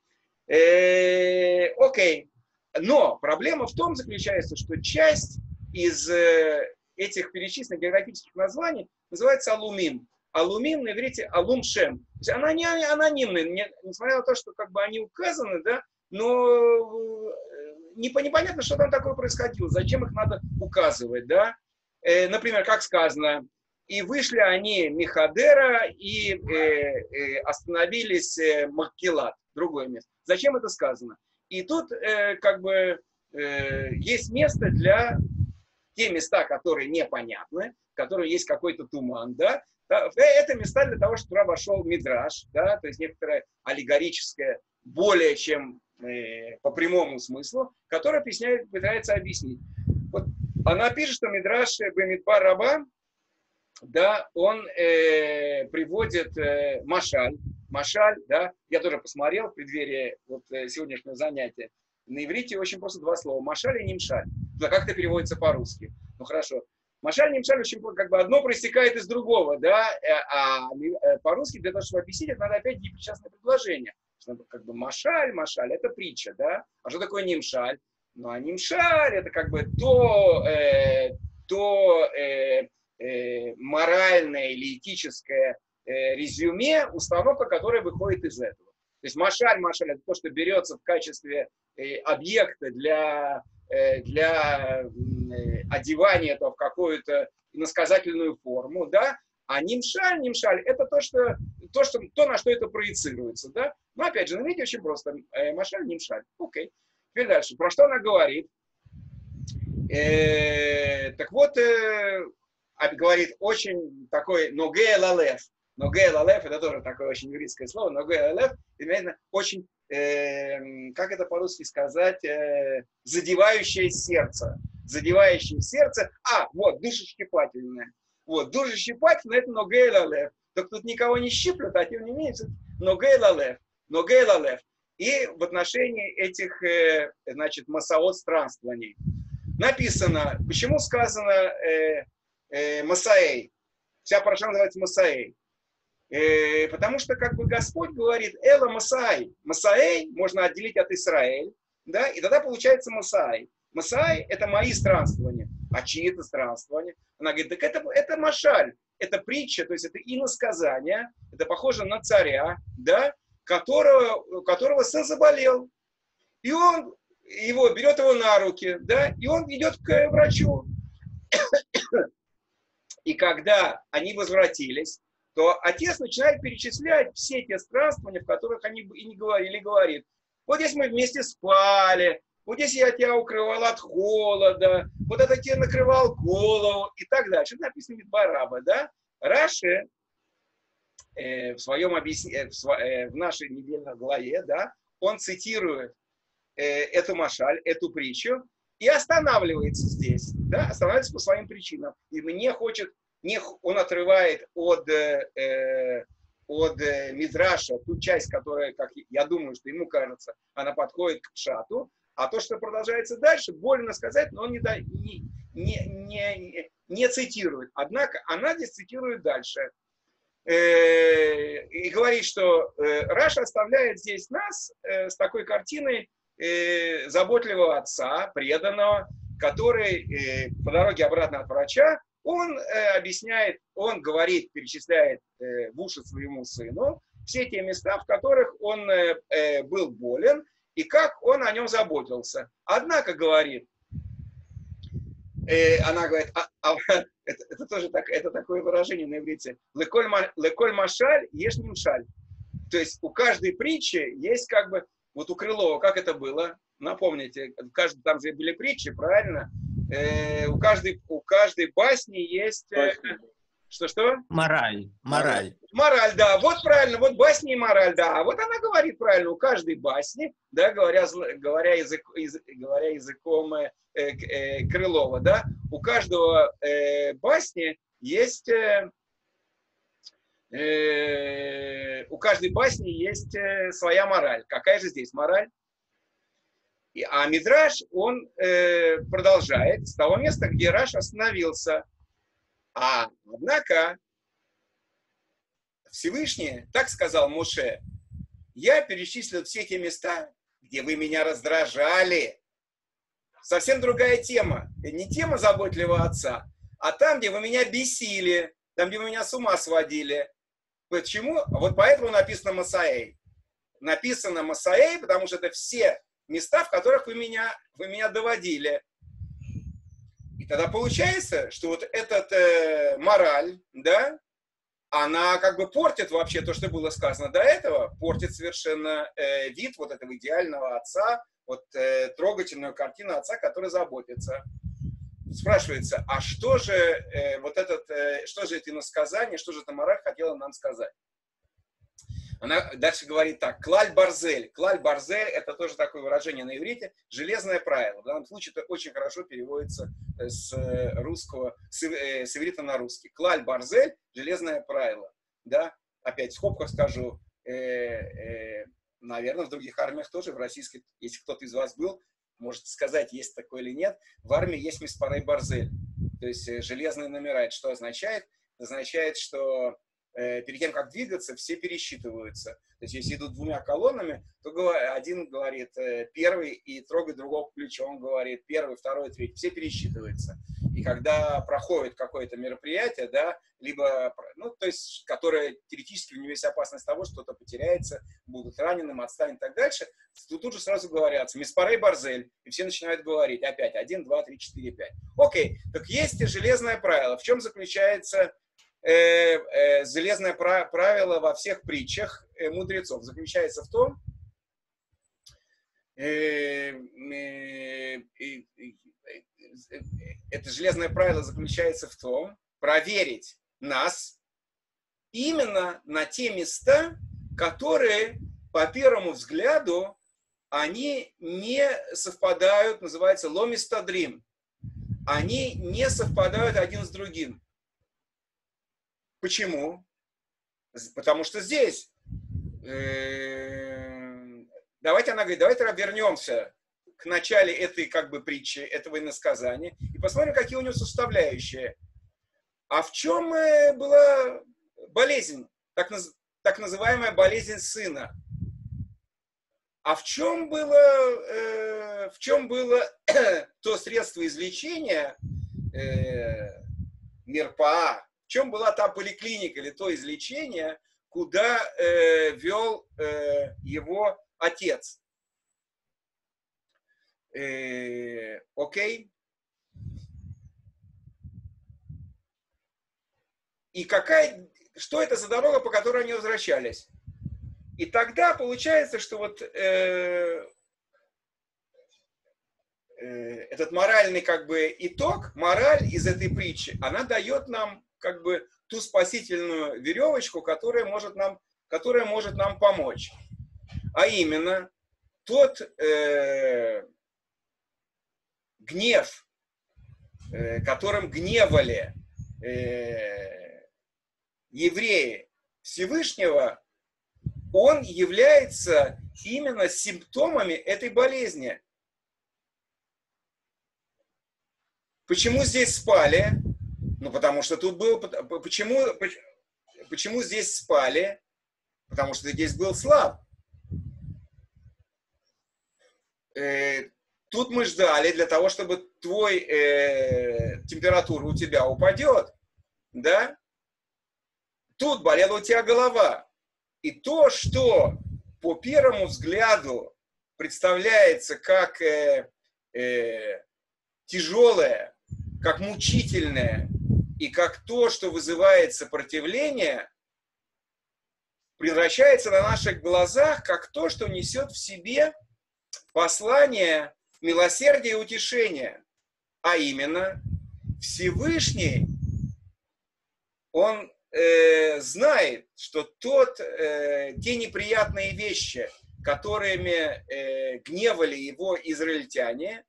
Э, окей. Но проблема в том заключается, что часть из э, этих перечисленных географических названий называется алумим. Алумим на иврите алум-шем. То есть она не анонимная, не, несмотря на то, что как бы они указаны, да, но не, непонятно, что там такое происходило, зачем их надо указывать, да. Э, например, как сказано, и вышли они Михадера и э, э, остановились э, Маккелат, другое место. Зачем это сказано? И тут э, как бы э, есть место для те места, которые непонятны, в которых есть какой-то туман, да. Это места для того, чтобы туда вошел мидраш, да, то есть некоторое аллегорическое, более чем э, по прямому смыслу, которое объясняет, пытается объяснить. Вот она пишет, что мидраш Бемидбар Раба, да, он э, приводит э, машаль, машаль, да, я тоже посмотрел в преддверии вот, сегодняшнего занятия. На иврите очень просто два слова, машаль и нимшаль. Да, как это переводится по-русски? Ну хорошо. Машаль, нимшаль, очень как бы одно проистекает из другого, да, а по-русски для того, чтобы объяснить, это надо опять причастное предложение. Как бы машаль, машаль, это притча, да. А что такое нимшаль? Ну, а нимшаль, это как бы то, э, то э, э, моральное или этическое э, резюме, установка, которая выходит из этого. То есть машаль, машаль, это то, что берется в качестве э, объекта для... для одевания этого в какую-то иносказательную форму, да, а нимшаль, нимшаль, это то, что, то, что, то, на что это проецируется, да, но опять же, на видео очень просто, машаль, нимшаль, окей, теперь дальше, про что она говорит, э, так вот, э, говорит очень такой ногея лалев, ногея лалев, это тоже такое очень юридическое слово, ногея лалев, именно очень Э, как это по-русски сказать, э, задевающее сердце. Задевающее сердце. А, вот, душещипательное. Вот, душещипательное, это ногей лалев. Так тут никого не щиплют, а тем не менее, ногей лалев. Ногей лалев. И в отношении этих, э, значит, масаот странствований. Написано, почему сказано э, э, масаэй. Вся параша называется масаэй. Э, потому что, как бы, Господь говорит, Эла Масаай. Масаэй можно отделить от Исраэль, да, и тогда получается Масаай. Масаай – это мои странствования. А чьи это странствования? Она говорит, так это, это машаль, это притча, то есть это иносказание, это похоже на царя, да, которого, у которого сын заболел. И он его берет его на руки, да, и он идет к врачу. И когда они возвратились, то отец начинает перечислять все те странствования, в которых они и не говорили, говорит, вот здесь мы вместе спали, вот здесь я тебя укрывал от холода, вот это тебе накрывал голову и так дальше. Это написано Мидбар Раба, да? Раши э, в своем объяснении, в, э, в нашей недельной главе, да, он цитирует э, эту машаль, эту притчу и останавливается здесь, да, останавливается по своим причинам. И мне хочет он отрывает от, э, от э, Мидраша ту часть, которая, как я думаю, что ему кажется, она подходит к пшату, а то, что продолжается дальше, больно сказать, но он не, не, не, не, не цитирует. Однако она здесь цитирует дальше. Э, и говорит, что э, Раша оставляет здесь нас э, с такой картиной э, заботливого отца, преданного, который э, по дороге обратно от врача, он э, объясняет, он говорит, перечисляет э, в уши своему сыну все те места, в которых он э, э, был болен, и как он о нем заботился. Однако, говорит, э, она говорит, а, а, это, это тоже так, это такое выражение на иврите, леколь, леколь машаль, ешь нимшаль. То есть у каждой притчи есть как бы, вот у Крылова, как это было, напомните, каждый, там же были притчи, правильно? Э, у, каждой, у каждой басни есть... Э, что-что? Мораль, мораль. Мораль, да, вот правильно, вот басни и мораль, да. А вот она говорит правильно, у каждой басни, да, говоря, говоря, язык, язык, говоря языком э, э, Крылова, да, у каждого э, басни есть... Э, э, у каждой басни есть э, своя мораль. Какая же здесь мораль? И, а Мидраш, он э, продолжает с того места, где Раш остановился. А, однако, Всевышний, так сказал Моше, я перечислил все те места, где вы меня раздражали. Совсем другая тема. Не тема заботливого отца, а там, где вы меня бесили, там, где вы меня с ума сводили. Почему? Вот поэтому написано Масаэй. Написано Масаэй, потому что это все места, в которых вы меня, вы меня доводили. И тогда получается, что вот этот э, мораль, да, она как бы портит вообще то, что было сказано до этого, портит совершенно э, вид вот этого идеального отца, вот э, трогательную картину отца, который заботится. Спрашивается, а что же э, вот этот, э, что же эти иносказания, что же эта мораль хотела нам сказать? Она дальше говорит так, клаль барзель. Клаль барзель — это тоже такое выражение на иврите, железное правило. В данном случае это очень хорошо переводится с русского, с иврита на русский. Клаль барзель — железное правило. Да? Опять в скобках скажу, э, э, наверное, в других армиях тоже, в российской, если кто-то из вас был, можете сказать, есть такое или нет, в армии есть миспарей барзель. То есть э, железные номера. Это что означает? Это означает, что перед тем, как двигаться, все пересчитываются. То есть, если идут двумя колоннами, то один говорит первый и трогает другого по плечу, он говорит первый, второй, третий, все пересчитываются. И когда проходит какое-то мероприятие, да, либо, ну, то есть, которое теоретически в него есть опасность того, что кто-то потеряется, будут раненым, отстанет и так дальше, то тут же сразу говорят, миспарей барзель, и все начинают говорить опять один, два, три, четыре, пять. Окей, так есть железное правило. В чем заключается Э, э, железное правило во всех притчах э, мудрецов? Заключается в том, э, э, э, э, это железное правило заключается в том, проверить нас именно на те места, которые по первому взгляду они не совпадают, называется ломистадрим, они не совпадают один с другим. Почему? Потому что здесь, э, давайте, она говорит, давайте вернемся к начале этой как бы притчи, этого иносказания, и посмотрим, какие у него составляющие. А в чем э, была болезнь, так, наз, так называемая болезнь сына? А в чем было, э, в чем было то средство излечения, э, Мирпаа? В чем была та поликлиника или то излечение, куда э, вел э, его отец? Э, окей. И какая, что это за дорога, по которой они возвращались? И тогда получается, что вот э, э, этот моральный как бы итог, мораль из этой притчи, она дает нам как бы ту спасительную веревочку, которая может нам, которая может нам помочь. А именно, тот э, гнев, э, которым гневали э, евреи Всевышнего, он является именно симптомами этой болезни. Почему здесь спали? Ну, потому что тут был... Почему, почему здесь спали? Потому что здесь был слаб. Э, тут мы ждали для того, чтобы твой э, температура у тебя упадет. Да? Тут болела у тебя голова. И то, что по первому взгляду представляется как э, э, тяжелое, как мучительное и как то, что вызывает сопротивление, превращается на наших глазах как то, что несет в себе послание милосердия и утешения. А именно, Всевышний, он э, знает, что тот, э, те неприятные вещи, которыми э, гневали его израильтяне,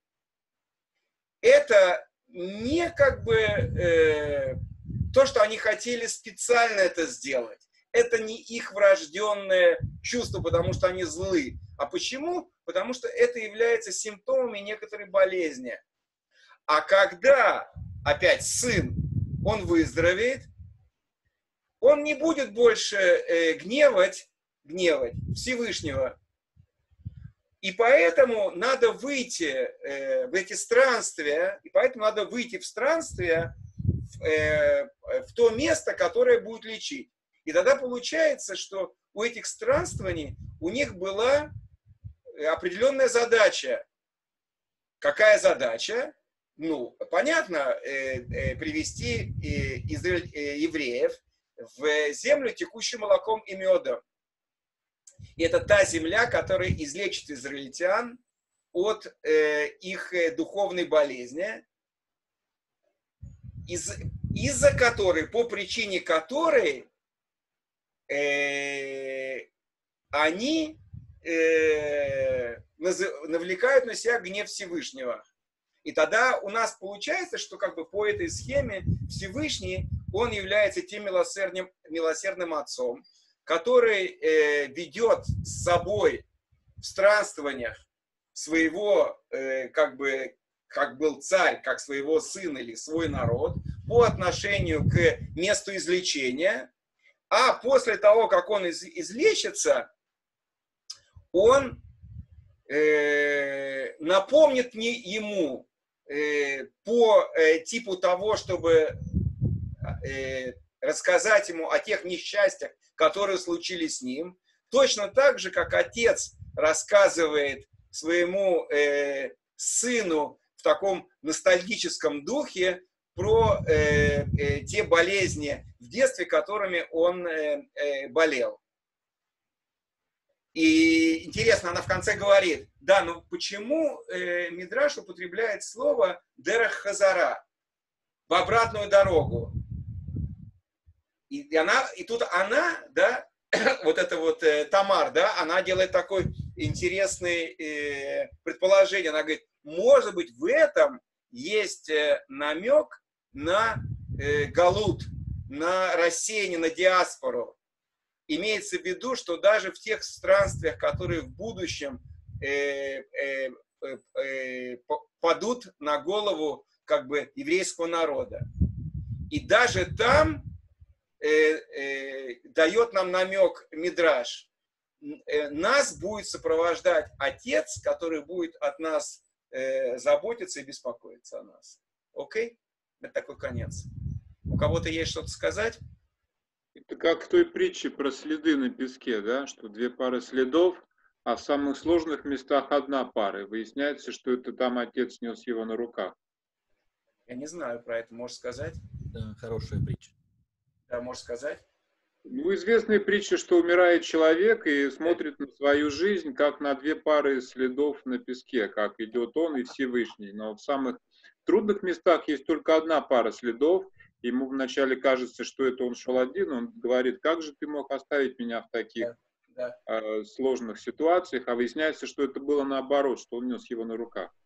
это не как бы э, то, что они хотели специально это сделать. Это не их врожденное чувство, потому что они злы. А почему? Потому что это является симптомами некоторой болезни. А когда опять сын, он выздоровеет, он не будет больше э, гневать, гневать Всевышнего. И поэтому надо выйти э, в эти странствия, и поэтому надо выйти в странствия э, в то место, которое будет лечить. И тогда получается, что у этих странствований у них была определенная задача. Какая задача? Ну, понятно, э, э, привести э, израиль, э, евреев в землю, текущую молоком и медом. И это та земля, которая излечит израильтян от э, их э, духовной болезни, из, из-за которой, по причине которой э, они э, навлекают на себя гнев Всевышнего. И тогда у нас получается, что как бы по этой схеме Всевышний, он является тем милосердным, милосердным отцом, который э, ведет с собой в странствованиях своего, э, как бы, как был царь, как своего сына или свой народ, по отношению к месту излечения, а после того, как он из, излечится, он э, напомнит не ему э, по э, типу того, чтобы э, рассказать ему о тех несчастьях, которые случились с ним, точно так же, как отец рассказывает своему э, сыну в таком ностальгическом духе про э, э, те болезни в детстве, которыми он э, э, болел. И интересно, она в конце говорит, да, но почему э, Мидраш употребляет слово «дерех хазара» в обратную дорогу? И, она, и тут она, да, вот это вот э, Тамар, да, она делает такое интересное э, предположение. Она говорит, может быть, в этом есть э, намек на э, галут, на рассеяние, на диаспору. Имеется в виду, что даже в тех странствиях, которые в будущем э, э, э, э, падут на голову как бы еврейского народа. И даже там э, э, дает нам намек Мидраш. Э, нас будет сопровождать Отец, который будет от нас э, заботиться и беспокоиться о нас. Окей? Это такой конец. У кого-то есть что-то сказать? Это как в той притче про следы на песке, да, что две пары следов, а в самых сложных местах одна пара. И выясняется, что это там отец нес его на руках. Я не знаю про это, можешь сказать? Да, хорошая притча. Да, можешь сказать? Ну, известная притча, что умирает человек и смотрит на свою жизнь, как на две пары следов на песке, как идет он и Всевышний. Но в самых трудных местах есть только одна пара следов. Ему вначале кажется, что это он шел один, он говорит, как же ты мог оставить меня в таких да, да. э, сложных ситуациях, а выясняется, что это было наоборот, что он нес его на руках.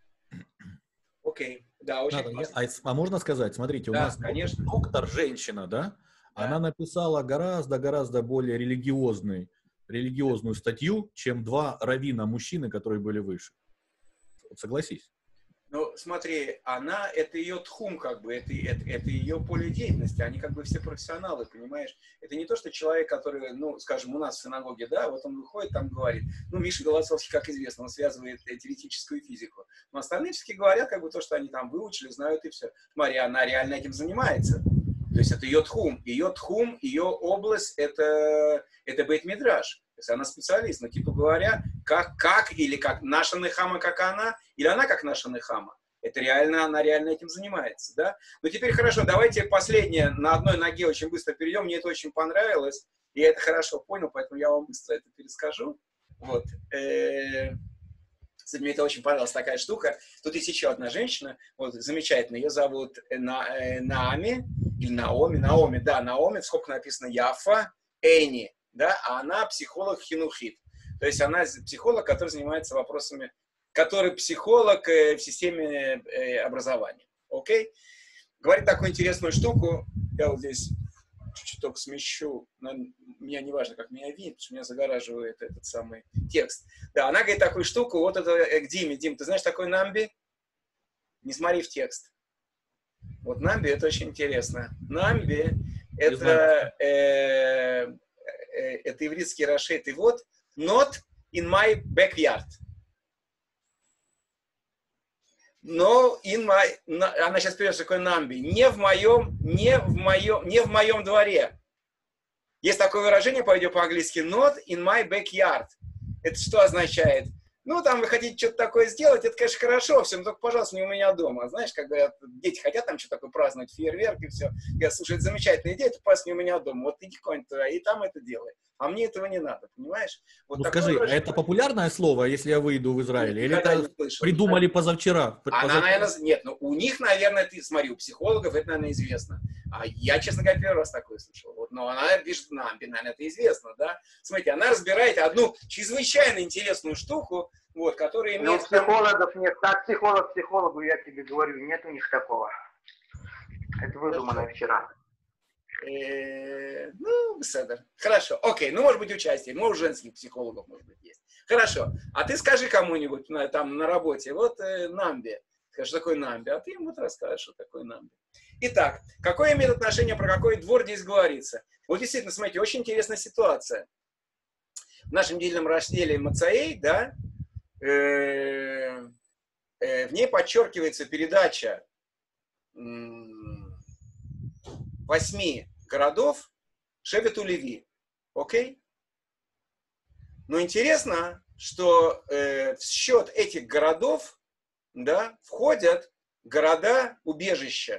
Окей, да, очень да, классно. я, а, а можно сказать, смотрите, у да, нас конечно. доктор, женщина, да? да, она написала гораздо-гораздо более религиозный, религиозную статью, чем два раввина мужчины, которые были выше. Согласись. Ну, смотри, она, это ее тхум, как бы, это, это, это ее поле деятельности, они как бы все профессионалы, понимаешь? Это не то, что человек, который, ну, скажем, у нас в синагоге, да, вот он выходит, там говорит, ну, Миша Голоцовский, как известно, он связывает теоретическую физику, но остальные все говорят, как бы, то, что они там выучили, знают и все. Смотри, она реально этим занимается. То есть это ее тхум. Ее тхум, ее область, это, это бейт-мидраш. То есть она специалист. Но, типа говоря, как, как или как наша нехама, как она, или она как наша нехама. Это реально, она реально этим занимается, да? Ну, теперь хорошо, давайте последнее на одной ноге очень быстро перейдем. Мне это очень понравилось. Я это хорошо понял, поэтому я вам быстро это перескажу. Вот. Кстати, мне это очень понравилась такая штука. Тут есть еще одна женщина, вот, замечательно, ее зовут На, э, Наами, или Наоми, Наоми, да, Наоми, сколько написано Яфа, Эйни, да, а она психолог хинухит. То есть она психолог, который занимается вопросами, который психолог э, в системе э, образования. Окей? Говорит такую интересную штуку, я вот здесь чуть-чуть только смещу, но меня не важно, как меня видит, потому что меня загораживает этот самый текст. Да, она говорит такую штуку, вот это к Диме. Дим, ты знаешь такой намби? Не смотри в текст. Вот намби, это очень интересно. Намби, это, э, э, это ивритский рашид. И вот, not in my backyard. Но in my, она сейчас переведет, что такое намби. Не в моем, не в моем, не в моем дворе. Есть такое выражение, пойдет по-английски, not in my backyard. Это что означает? Ну, там вы хотите что-то такое сделать, это, конечно, хорошо, все, но только, пожалуйста, не у меня дома. Знаешь, как говорят, дети хотят там что-то такое праздновать, фейерверк и все. Я, слушай, это замечательная идея, это просто не у меня дома. Вот иди куда-нибудь туда, и там это делай. А мне этого не надо, понимаешь? Вот ну скажи, выражение. А это популярное слово, если я выйду в Израиль? Или это придумали позавчера? Она, позавчера? Наверное, нет, ну у них, наверное, ты смотри, у психологов это, наверное, известно. А я, честно говоря, первый раз такое слышал. Вот, но она пишет нам, наверное, это известно, да? Смотрите, она разбирает одну чрезвычайно интересную штуку, вот, которая имеет... Ну, психологов нет. Так, психолог психологу, я тебе говорю, нет у них такого. Это выдумано вчера. Э, ну, беседа. Хорошо, окей, ну, может быть, участие, может, женских психологов, может быть, есть. Хорошо, а ты скажи кому-нибудь на, там на работе, вот э, намби, скажи, что такое намби, а ты ему вот расскажешь, что такое намби. Итак, какое имеет отношение, про какой двор здесь говорится? Вот действительно, смотрите, очень интересная ситуация. В нашем недельном разделе Мацаэй, да, э, э, в ней подчеркивается передача восьми городов Шевету Леви. Окей? Но интересно, что э, в счет этих городов, да, входят города-убежища.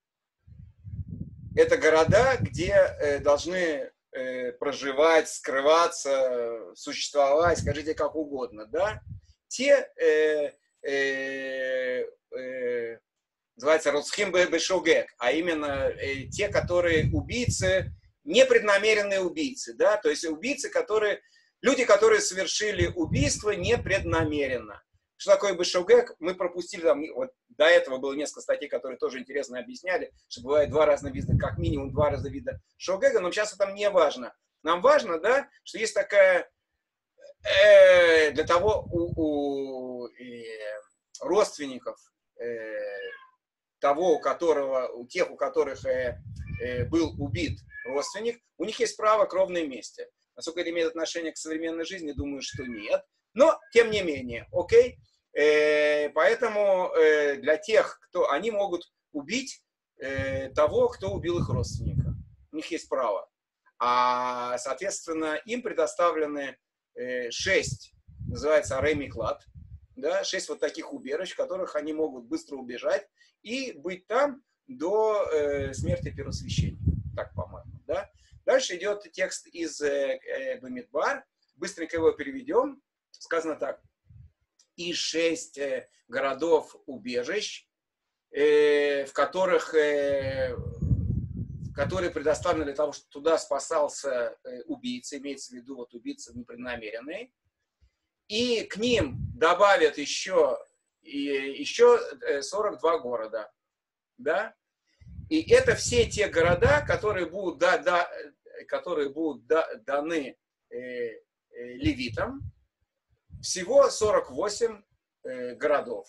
Это города, где э, должны э, проживать, скрываться, существовать, скажите как угодно, да? Те э, э, э, называется Роцхим Бешогек, а именно э, те, которые убийцы, непреднамеренные убийцы, да, то есть убийцы, которые, люди, которые совершили убийство непреднамеренно. Что такое Бешогек? Мы пропустили, там, вот, до этого было несколько статей, которые тоже интересно объясняли, что бывает два разных вида, как минимум два разных вида Шогега, но сейчас это не важно. Нам важно, да, что есть такая, э, для того у, у э, родственников, э, того, у которого, у тех, у которых э, э, был убит родственник, у них есть право кровной мести. Насколько это имеет отношение к современной жизни, думаю, что нет. Но, тем не менее, окей. Э, поэтому э, для тех, кто, они могут убить э, того, кто убил их родственника. У них есть право. А, соответственно, им предоставлены э, шесть, называется Аремиклад, да, шесть вот таких убежищ, в которых они могут быстро убежать и быть там до э, смерти первосвященника. Так, по-моему, да. Дальше идет текст из э, э, Бамидбар. Быстренько его переведем. Сказано так. И шесть э, городов-убежищ, э, в которых, э, которые предоставлены для того, чтобы туда спасался э, убийца, имеется в виду вот убийца непреднамеренный. И к ним добавят еще, и, еще сорок два города. Да? И это все те города, которые будут, да, да, которые будут да, даны э, э, левитам. Всего сорок восемь э, городов.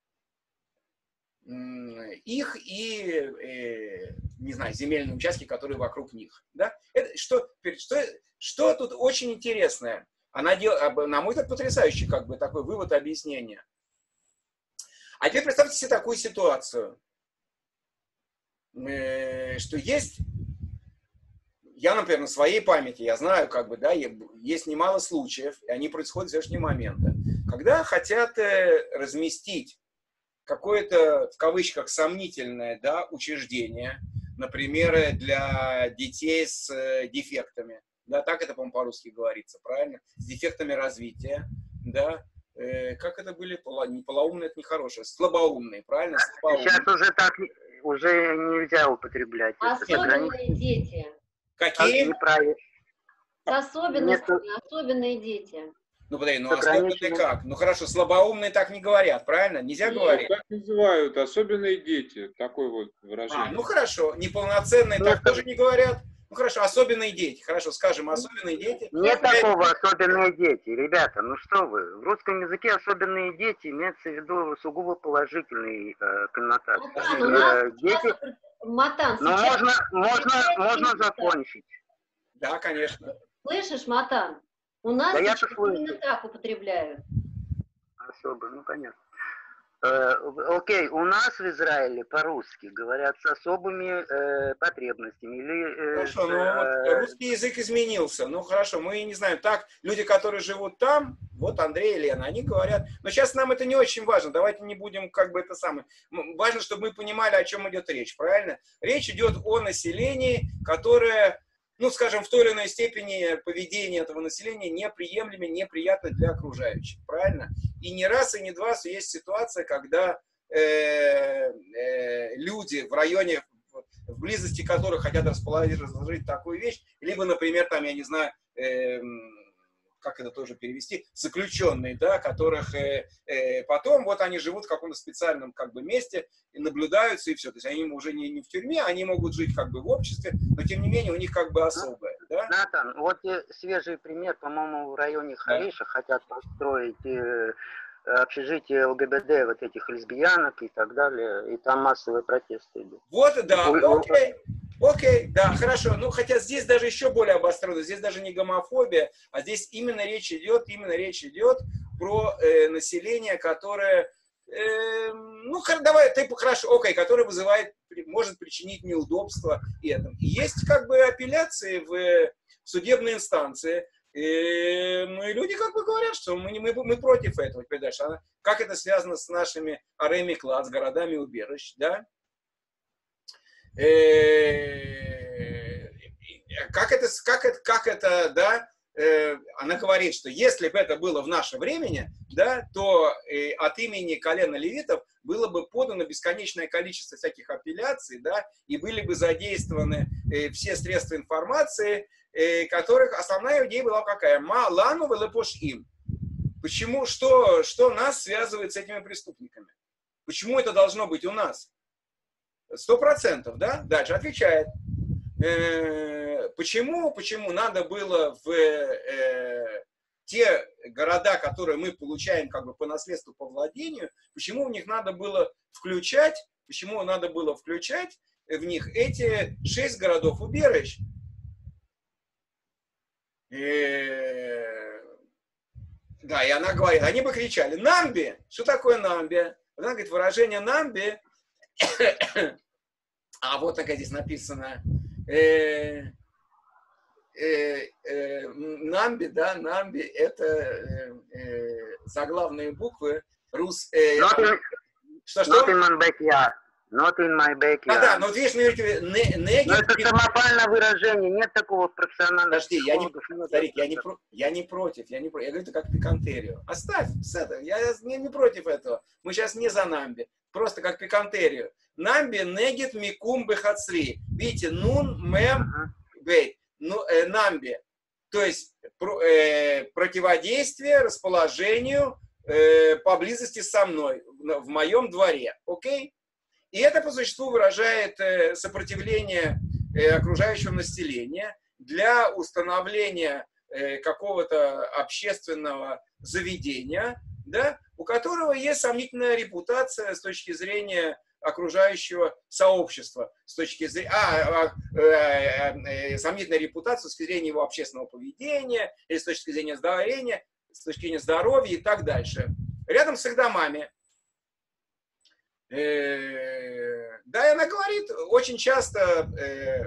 Их и, э, не знаю, земельные участки, которые вокруг них. Да? Это, что, что, что тут очень интересное? Она дел, на мой взгляд, потрясающий как бы, такой вывод объяснения. А теперь представьте себе такую ситуацию. э, что есть, я, например, на своей памяти, я знаю, как бы, да, есть немало случаев, и они происходят в сегодняшние моменты, когда хотят э, разместить какое-то, в кавычках, сомнительное, да, учреждение, например, для детей с э, дефектами, да, так это, по-моему, по-русски говорится, правильно, с дефектами развития, да, э, как это были, Поло, не полоумные, это нехорошее, слабоумные, правильно, слабоумные. Сейчас уже так, уже нельзя употреблять. Особенные дети. Какие? Неправильно. С особенностями, особенные дети. Ну, подожди, ну особенные как? Ну, хорошо, слабоумные так не говорят, правильно? Нельзя Нет, говорить? Так называют, особенные дети, такое вот выражение. А, ну, хорошо, неполноценные так Нет. тоже не говорят. Ну, хорошо, особенные дети, хорошо, скажем, особенные дети. Нет такого особенные дети, ребята, ну что вы, в русском языке особенные дети имеется в виду сугубо положительный э, коннотации. Матан, у нас Э, дети, сейчас, Матан, но сейчас... можно, можно, можно закончить. Да, конечно. Слышишь, Матан? У нас Да я сейчас слышу. именно так употребляют. Особо, ну понятно. Э, окей, у нас в Израиле по-русски говорят с особыми э, потребностями. Или, э, Хорошо, с, ну вот э, русский язык изменился. Ну хорошо, мы не знаем. Так, люди, которые живут там, вот Андрей и Лена, они говорят. Но сейчас нам это не очень важно. Давайте не будем как бы это самое. Важно, чтобы мы понимали, о чем идет речь, правильно? Речь идет о населении, которое, ну, скажем, в той или иной степени поведение этого населения неприемлемо, неприятно для окружающих, правильно? И не раз, и не два есть ситуация, когда э, э, люди в районе, в близости которых хотят расположить, разложить такую вещь, либо, например, там, я не знаю, э, как это тоже перевести, заключенные, да, которых э, э, потом вот они живут в каком-то специальном как бы месте и наблюдаются, и все. То есть они уже не, не в тюрьме, они могут жить как бы в обществе, но тем не менее у них как бы особое. Да? Натан, вот э, свежий пример, по-моему, в районе Хариша хотят построить э, общежитие ЛГБТ, вот этих лесбиянок и так далее, и там массовые протесты идут. Вот, да, окей. Окей, да, хорошо. Ну, хотя здесь даже еще более обостренно. Здесь даже не гомофобия, а здесь именно речь идет, именно речь идет про э, население, которое, э, ну, давай, ты хорошо, окей, которое вызывает, может причинить неудобства и это. И есть как бы апелляции в судебные инстанции. И, ну, и люди как бы говорят, что мы, мы, мы против этого. Она, как это связано с нашими Ареми Клад, с городами убежищ, да? Как это, как это, как это, да, она говорит, что если бы это было в наше время, да, то от имени колена левитов было бы подано бесконечное количество всяких апелляций, да, и были бы задействованы все средства информации, которых основная идея была какая? Ма лану велепош им. Почему, что, что нас связывает с этими преступниками? Почему это должно быть у нас? Сто процентов, да? Дальше отвечает. Э, почему, почему надо было в э, те города, которые мы получаем как бы по наследству, по владению, почему в них надо было включать, почему надо было включать в них эти шесть городов убежищ? Э, да, и она говорит, они бы кричали, Намби! Что такое Намби? Она говорит, выражение Намби. А вот так здесь написано э, э, э, Намби, да, Намби это э, э, заглавные буквы рус. Э, not, in, что, что? Not in my backyard. Not in my backyard. Да, да, но вот видишь, не, не, но это самопальное выражение, нет такого профессионального. Подожди, я не, смотри, я, не про, я не против, я не против, я говорю, это как пикантерию. Оставь с этого, я не, не против этого. Мы сейчас не за Намби, просто как пикантерию. Намби негит микум бехацри. Видите, нун мем бей. Ну, э, намби. То есть про, э, противодействие расположению э, поблизости со мной, в моем дворе. Окей? И это по существу выражает э, сопротивление э, окружающего населения для установления э, какого-то общественного заведения, да, у которого есть сомнительная репутация с точки зрения окружающего сообщества, с точки зрения, а, а, э, э, сомнительная репутация с точки зрения его общественного поведения, или с точки зрения здоровья, с точки зрения здоровья и так дальше. Рядом с их домами Э, да, и она говорит, очень часто э,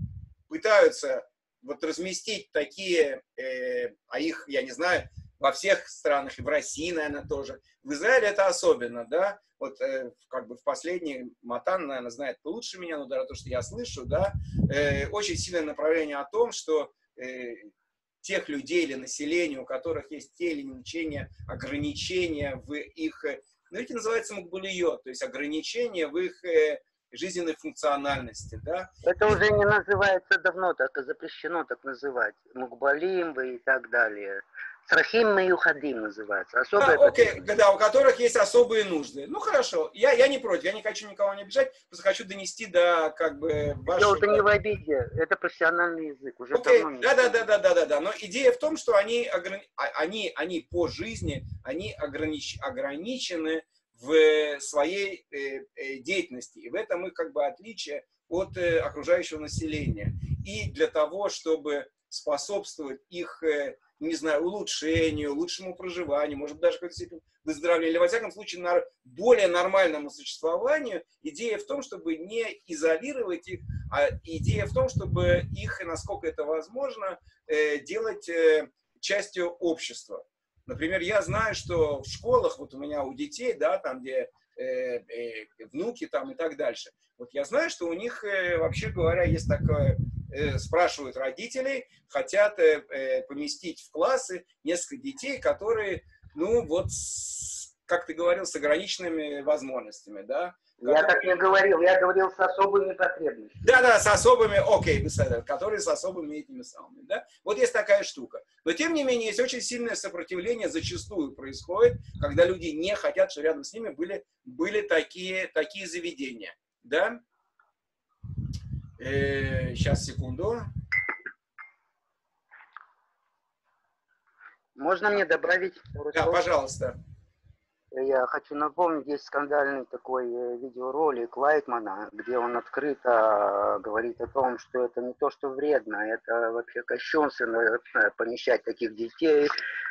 пытаются вот разместить такие, э, а их, я не знаю, во всех странах, и в России, наверное, тоже. В Израиле это особенно, да, вот э, как бы в последний, Матан, наверное, знает лучше меня, но даже то, что я слышу, да, э, очень сильное направление о том, что э, тех людей или населения, у которых есть те или иные ограничения в их, ну, это называется мукбулиот, то есть ограничения в их э, жизненной функциональности, да. Это уже не называется давно, так и запрещено так называть. Мукбалим и так далее. Срахим маюхадим называется. Особая а, окей, да, у которых есть особые нужды. Ну хорошо, я, я не против, я не хочу никого не обижать, просто хочу донести до как бы вашего... Это не в обиде, это профессиональный язык. Уже окей, давно не да, да, да, да, да, да, да. Но идея в том, что они, ограни... они, они по жизни, они огранич... ограничены в своей э, э, деятельности. И в этом их как бы отличие от э, окружающего населения. И для того, чтобы способствовать их, э, не знаю, улучшению, лучшему проживанию, может быть, даже в какой-то степени выздоровлению, или, во всяком случае, на более нормальному существованию, идея в том, чтобы не изолировать их, а идея в том, чтобы их, насколько это возможно, э, делать э, частью общества. Например, я знаю, что в школах, вот у меня у детей, да, там, где э, э, внуки там и так дальше, вот я знаю, что у них, э, вообще говоря, есть такое, э, спрашивают родителей, хотят э, э, поместить в классы несколько детей, которые, ну, вот, с, как ты говорил, с ограниченными возможностями, да. Я так не говорил, я говорил с особыми потребностями. Да, да, с особыми, окей, которые с особыми этими самыми, да. Вот есть такая штука. Но, тем не менее, есть очень сильное сопротивление, зачастую происходит, когда люди не хотят, что рядом с ними были, были такие, такие заведения, да. Э, сейчас, секунду. Можно мне добавить? Да, пожалуйста. Я хочу напомнить, есть скандальный такой видеоролик Лайтмана, где он открыто говорит о том, что это не то, что вредно, это вообще кощунственно помещать таких детей,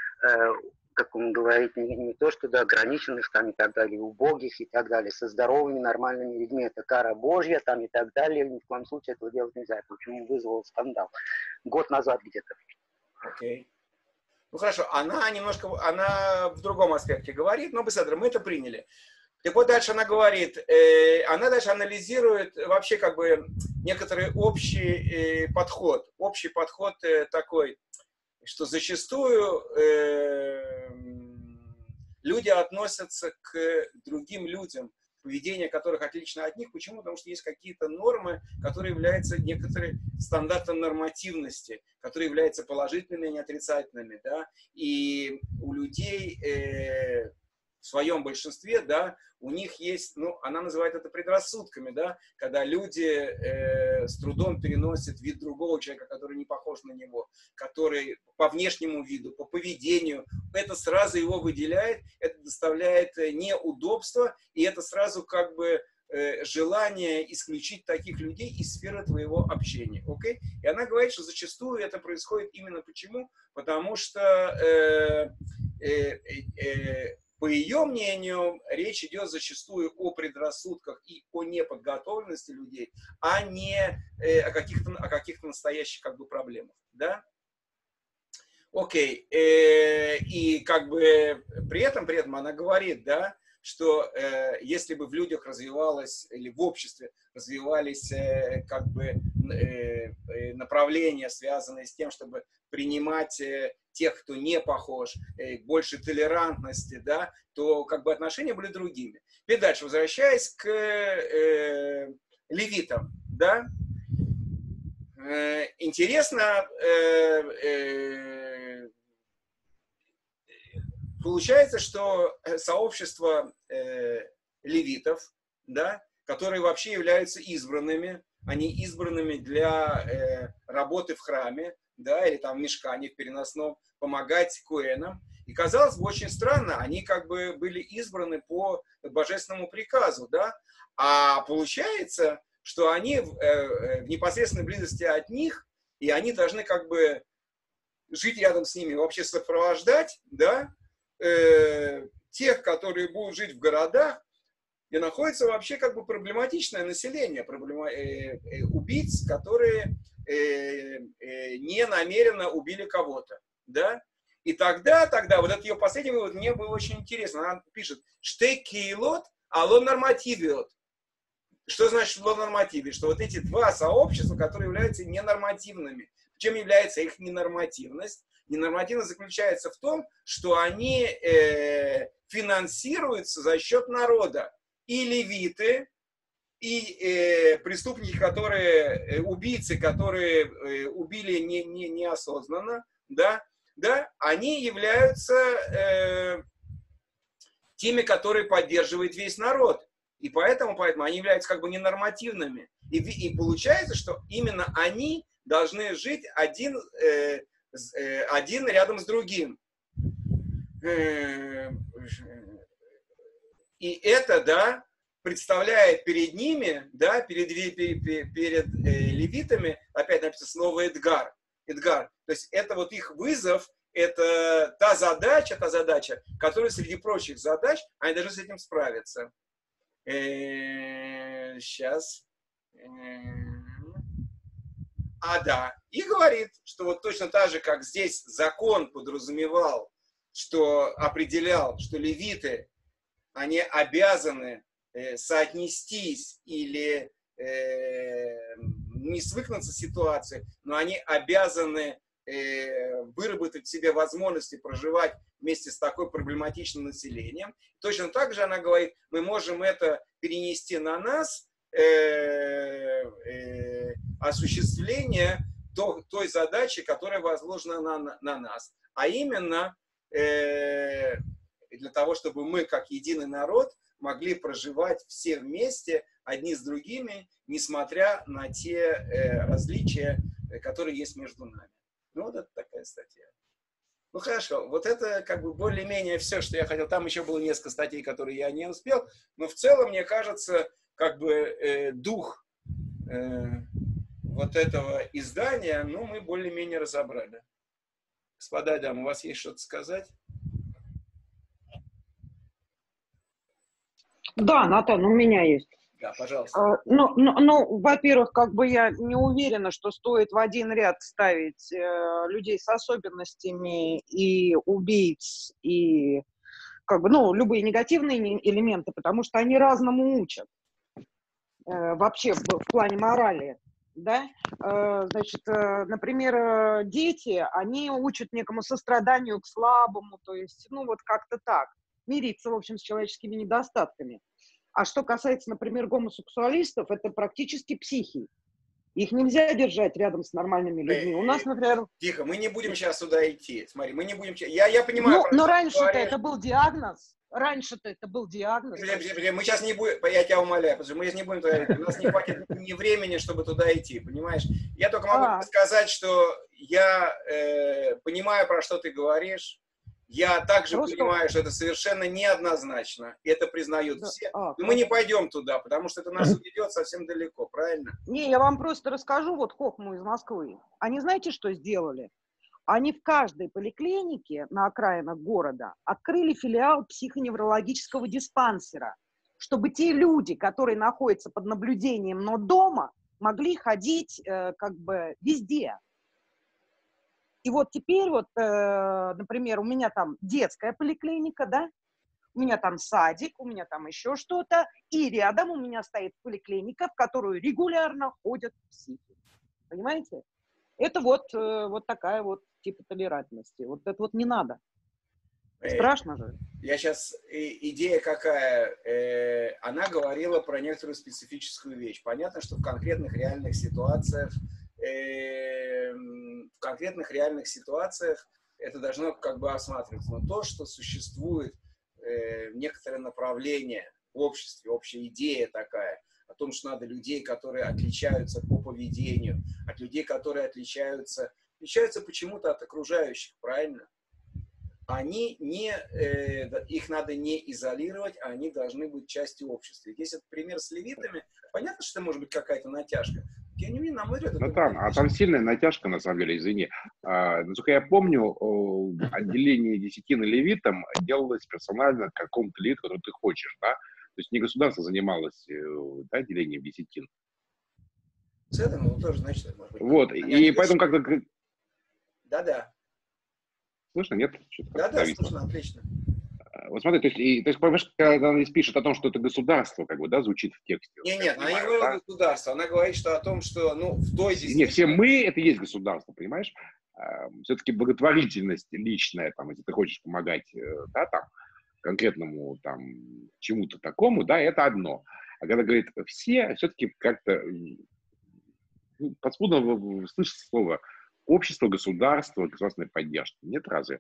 как он говорит, не, не то, что до ограниченных там и так далее, убогих и так далее, со здоровыми, нормальными людьми, это кара Божья там и так далее, ни в коем случае этого делать нельзя, почему вызвал скандал. Год назад где-то. Окей. Okay. Ну хорошо, она немножко, она в другом аспекте говорит, но быстро, мы это приняли. Так вот дальше она говорит, э, она дальше анализирует вообще как бы некоторый общий э, подход, общий подход э, такой, что зачастую э, люди относятся к другим людям, поведение которых отлично от них. Почему? Потому что есть какие-то нормы, которые являются некоторым стандартом нормативности, которые являются положительными, а не отрицательными, да, и у людей э, в своем большинстве, да, у них есть, ну, она называет это предрассудками, да, когда люди э, с трудом переносят вид другого человека, который не похож на него, который по внешнему виду, по поведению, это сразу его выделяет, это доставляет неудобства, и это сразу как бы э, желание исключить таких людей из сферы твоего общения, окей? И она говорит, что зачастую это происходит именно почему? Потому что э, э, э, э, по ее мнению, речь идет зачастую о предрассудках и о неподготовленности людей, а не э, о каких-то о каких-то настоящих как бы проблемах, да? Окей, э, и как бы при этом, при этом она говорит, да, что э, если бы в людях развивалось, или в обществе развивались э, как бы э, направления, связанные с тем, чтобы принимать э, тех, кто не похож, э, больше толерантности, да, то как бы отношения были другими. И дальше, возвращаясь к э, левитам, да, э, интересно, э, э, получается, что сообщество э, левитов, да, которые вообще являются избранными, они избранными для э, работы в храме, да, или там в мишкане, в переносном, помогать коэнам. И казалось бы, очень странно, они как бы были избраны по божественному приказу, да, а получается, что они в, э, в непосредственной близости от них, и они должны как бы жить рядом с ними, вообще сопровождать, да, э, тех, которые будут жить в городах, где находится вообще как бы проблематичное население, проблема, э, э, убийц, которые э, э, не намеренно убили кого-то, да? И тогда, тогда, вот этот ее последний вывод мне было очень интересно. Она пишет, «Штей кейлот, алло нормативиот». Что значит ло нормативе? Что вот эти два сообщества, которые являются ненормативными. Чем является их ненормативность? Ненормативность заключается в том, что они э, финансируются за счет народа. И левиты, и э, преступники, которые, э, убийцы, которые э, убили не, не, неосознанно, да, да, они являются э, теми, которые поддерживают весь народ. И поэтому, поэтому они являются как бы ненормативными. И, и получается, что именно они должны жить один, э, э, один рядом с другим. И это, да, представляет перед ними, да, перед, перед, перед э, левитами, опять написано слово «эдгар». Эдгар. То есть это вот их вызов, это та задача, та задача, которая среди прочих задач, они должны с этим справиться. Э, сейчас. Э, а, да. И говорит, что вот точно так же, как здесь закон подразумевал, что определял, что левиты, они обязаны э, соотнестись или э, не свыкнуться с ситуацией, но они обязаны э, выработать в себе возможности проживать вместе с такой проблематичным населением. Точно так же она говорит, мы можем это перенести на нас, э, э, осуществление то, той задачи, которая возложена на, на нас. А именно э, для того, чтобы мы, как единый народ, могли проживать все вместе, одни с другими, несмотря на те э, различия, которые есть между нами. Ну, вот это такая статья. Ну, хорошо, вот это как бы более-менее все, что я хотел. Там еще было несколько статей, которые я не успел, но в целом, мне кажется, как бы э, дух э, вот этого издания, ну, мы более-менее разобрали. Господа дамы, у вас есть что-то сказать? Да, Натан, у меня есть. Да, пожалуйста. А, Ну, ну, ну, во-первых, как бы я не уверена, что стоит в один ряд ставить э, людей с особенностями и убийц, и как бы, ну, любые негативные не- элементы, потому что они разному учат э, вообще в, в плане морали, да. Э, значит, э, например, э, дети, они учат некому состраданию к слабому, то есть, ну, вот как-то так, мириться, в общем, с человеческими недостатками. А что касается, например, гомосексуалистов, это практически психи. Их нельзя держать рядом с нормальными людьми. У нас, например... Тихо, мы не будем сейчас сюда идти. Смотри, мы не будем... Я, я понимаю... Ну, про но что ты раньше-то говоришь. это был диагноз. Раньше-то это был диагноз. Подожди, подожди, подожди, мы сейчас не будем... Я тебя умоляю, потому что мы сейчас не будем туда идти. У нас не хватит ни времени, чтобы туда идти, понимаешь? Я только могу А. сказать, что я э, понимаю, про что ты говоришь. Я также Просто- понимаю, что это совершенно неоднозначно. И это признают Да, все. а, Но мы не пойдем туда, потому что это нас уведет совсем далеко, правильно? Не, я вам просто расскажу, вот Хохму из Москвы. Они знаете, что сделали? Они в каждой поликлинике на окраинах города открыли филиал психоневрологического диспансера, чтобы те люди, которые находятся под наблюдением, но дома, могли ходить э, как бы везде. И вот теперь вот, э, например, у меня там детская поликлиника, да, у меня там садик, у меня там еще что-то, и рядом у меня стоит поликлиника, в которую регулярно ходят психи. Понимаете? Это вот, э, вот такая вот типа толерантности. Вот это вот не надо. Страшно же. Я сейчас, идея какая, э, она говорила про некоторую специфическую вещь. Понятно, что в конкретных реальных ситуациях, э, в конкретных реальных ситуациях это должно как бы осматриваться. Но то, что существует э, некоторое направление в обществе, общая идея такая, о том, что надо людей, которые отличаются по поведению, от людей, которые отличаются, отличаются почему-то от окружающих, правильно? Они не, э, их надо не изолировать, а они должны быть частью общества. Есть этот пример с левитами. Понятно, что это может быть какая-то натяжка. Тем не менее, на мой взгляд, Ну, там, а там сильная натяжка, на самом деле, извини. А, насколько я помню, отделение десятины левитам делалось персонально какому-то левиту, который ты хочешь, да? есть не государство занималось, да, делением десятин. С этим, ну, тоже, значит, может быть. Вот, и поэтому как-то... Да-да. Слышно, нет? Да-да, слышно, отлично. Вот смотри, то есть, и, то есть, понимаешь, когда она здесь пишет о том, что это государство, как бы, да, звучит в тексте. Нет, нет, она не говорит да? государство, она говорит, что о том, что, ну, в той здесь... Нет, все мы, это и есть государство, понимаешь? Все-таки благотворительность личная, там, если ты хочешь помогать, да, там, конкретному, там, чему-то такому, да, это одно. А когда говорит все, все-таки как-то ну, подспудно слышится слово общество, государство, государственная поддержка. Нет, разве?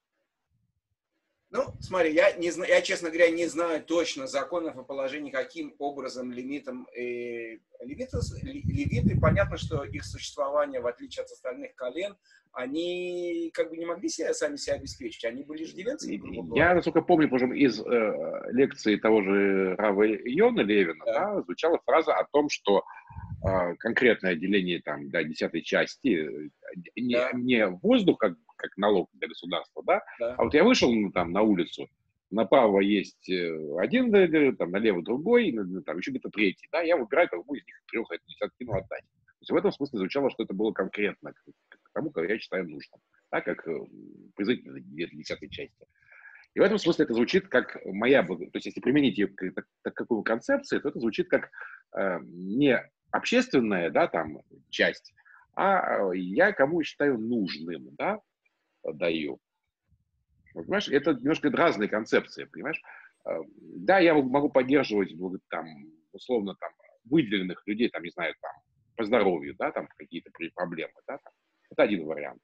Ну, смотри, я, не знаю, я, честно говоря, не знаю точно законов и положений, каким образом лимитом э, левиты, левиты, понятно, что их существование, в отличие от остальных колен, они как бы не могли себя, сами себя обеспечить, они были иждивенцами, грубо говоря. Я, насколько помню, из э, лекции того же Рава Йона Левина, да. Да, звучала фраза о том, что э, конкретное отделение там, до десятой части не, да. не воздух, как как налог для государства, да? Да. А вот я вышел ну, там на улицу, направо есть один, там налево другой, там еще где-то третий, да? Я выбираю, кому из них трех эту десятину отдать. То есть в этом смысле звучало, что это было конкретно к, к тому, кого я считаю нужным, да? Как производитель десятой части. И в этом смысле это звучит как моя, то есть если применить ее к, к, к какой концепции, то это звучит как э, не общественная, да, там, часть, а я кому считаю нужным, да, даю. Понимаешь, это немножко разные концепции, понимаешь? Да, я могу поддерживать, там, условно, там, выделенных людей, там, не знаю, там, по здоровью, да, там, какие-то проблемы, да, там. Это один вариант.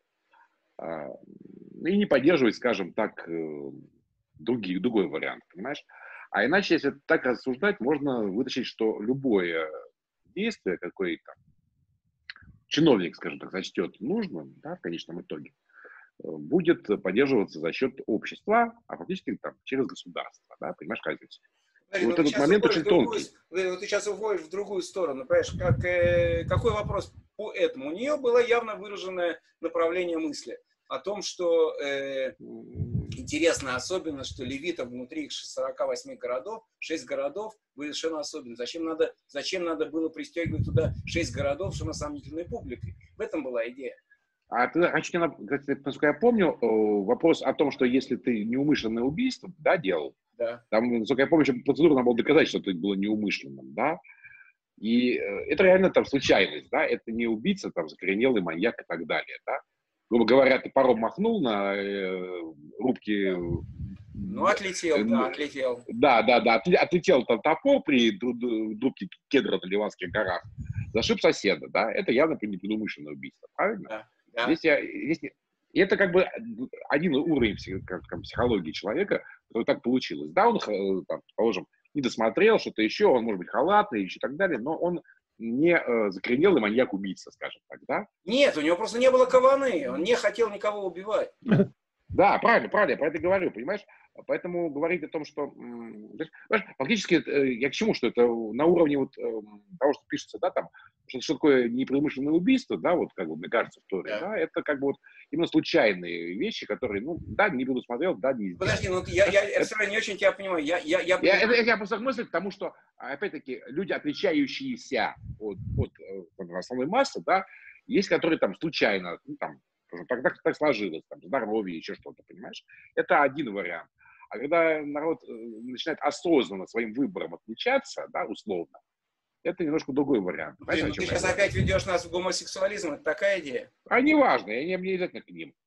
И не поддерживать, скажем так, другие, другой вариант, понимаешь? А иначе, если так рассуждать, можно вытащить, что любое действие, какое-то чиновник, скажем так, сочтет нужным, да, в конечном итоге, будет поддерживаться за счет общества, а фактически там, через государство, да, понимаешь, разницу. Подожди, вот этот момент очень тонкий. Другую, вот ты сейчас уходишь в другую сторону, понимаешь, как, э, какой вопрос по этому? У нее было явно выраженное направление мысли о том, что э, интересно особенно, что левитов внутри их сорока восьми городов, шесть городов были совершенно особенны. Зачем надо, зачем надо было пристегивать туда шесть городов, что на сомнительной публикой? В этом была идея. А ты, насколько я помню, вопрос о том, что если ты неумышленное убийство, да, делал, да. Там, насколько я помню, еще процедуру надо было доказать, что это было неумышленным, да, и это реально там случайность, да, это не убийца, там, закоренелый маньяк и так далее, да. Грубо говоря, ты паром махнул на э, рубке... Ну, отлетел, э, да, отлетел. Да, да, да, отлетел там топор при трубке кедра на Ливанских горах, зашиб соседа, да, это явно непредумышленное убийство, правильно? Да. Да. Здесь я, здесь, и это как бы один уровень как, как, психологии человека, который так получилось. Да, он, там, положим, не досмотрел что-то еще, он может быть халатный и так далее, но он не э, закоренелый маньяк-убийца, скажем так, да? Нет, у него просто не было каваны, он не хотел никого убивать. Да, правильно, правильно, я про это говорю, понимаешь? Поэтому говорить о том, что... Фактически, я к чему, что это на уровне вот того, что пишется, да, там, что, что такое непредумышленное убийство, да, вот, как бы, мне кажется, в Торе, да. да, это как бы вот именно случайные вещи, которые, ну, да, не предусмотрел, да, не... Подожди, ну, я, я, я все равно не очень тебя понимаю, я... Я, я, я, это, я просто мысль к тому, что, опять-таки, люди, отличающиеся от, от, от основной массы, да, есть, которые там случайно, ну, там, Так, так, так сложилось, там, здоровье, еще что-то, понимаешь? Это один вариант. А когда народ э, начинает осознанно своим выбором отличаться, да, условно, это немножко другой вариант. Блин, ну ты сейчас говорю? Опять ведешь нас в гомосексуализм, это такая идея? А неважно, я не, не обязательно к ним.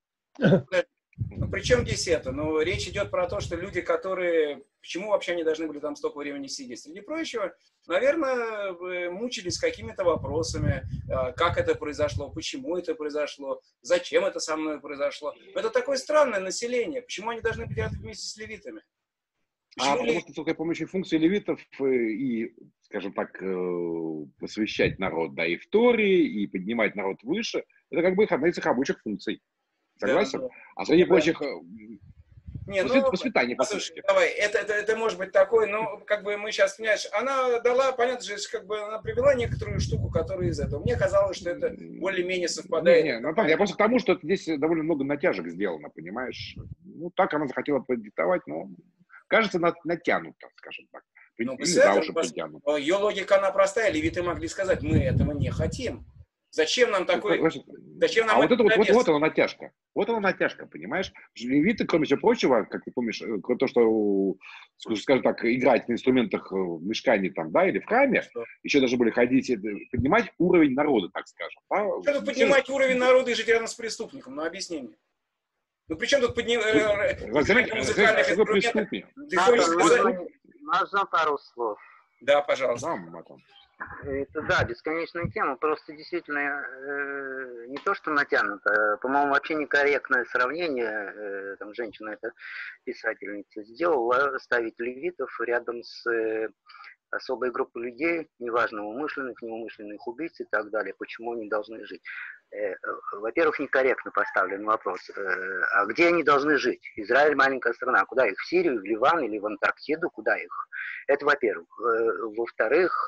Ну, при чем здесь это? Ну, речь идет про то, что люди, которые... Почему вообще они должны были там столько времени сидеть? Среди прочего, наверное, мучились какими-то вопросами, как это произошло, почему это произошло, зачем это со мной произошло. Это такое странное население. Почему они должны быть вместе с левитами? Почему а потому что только помощью функции левитов и, скажем так, посвящать народ, да, и в Торе, и поднимать народ выше, это как бы одна из их рабочих функций. Согласен? Да, да. А среди да. прочих... Не, ну, воспитание, послушай, давай, это, это, это может быть такое, но как бы мы сейчас, понимаешь, она дала, понятно же, как бы она привела некоторую штуку, которая из этого. Мне казалось, что это более-менее совпадает. Не, не, Наталья, я просто к тому, что здесь довольно много натяжек сделано, понимаешь? Ну, так она захотела продиктовать, но кажется натянуто, скажем так. Ну, или за уши просто, притянут. ее логика, она простая. Левиты могли сказать, мы этого не хотим. Зачем нам такой... Зачем нам а вот это вот, вот, навес? вот она натяжка. Вот она натяжка, понимаешь? Левиты, кроме всего прочего, как ты помнишь, то, что, скажем так, играть на инструментах в мешкане там, да, или в храме, что? Еще даже были ходить, поднимать уровень народа, так скажем. Да? Что тут поднимать уровень народа и жить рядом с преступником? Ну, объясни мне. Ну, при чем тут поднимать музыкальных инструментов? Можно пару слов? Да, пожалуйста. Да, Матан. Это, да, бесконечная тема, просто действительно э, не то, что натянуто, по-моему, вообще некорректное сравнение, э, там женщина, эта писательница, сделала, ставить левитов рядом с э, особой группой людей, неважно, умышленных, неумышленных убийц и так далее, почему они должны жить. Э, во-первых, некорректно поставлен вопрос, э, а где они должны жить? Израиль маленькая страна, куда их? В Сирию, в Ливан или в Антарктиду, куда их? Это во-первых. Во-вторых,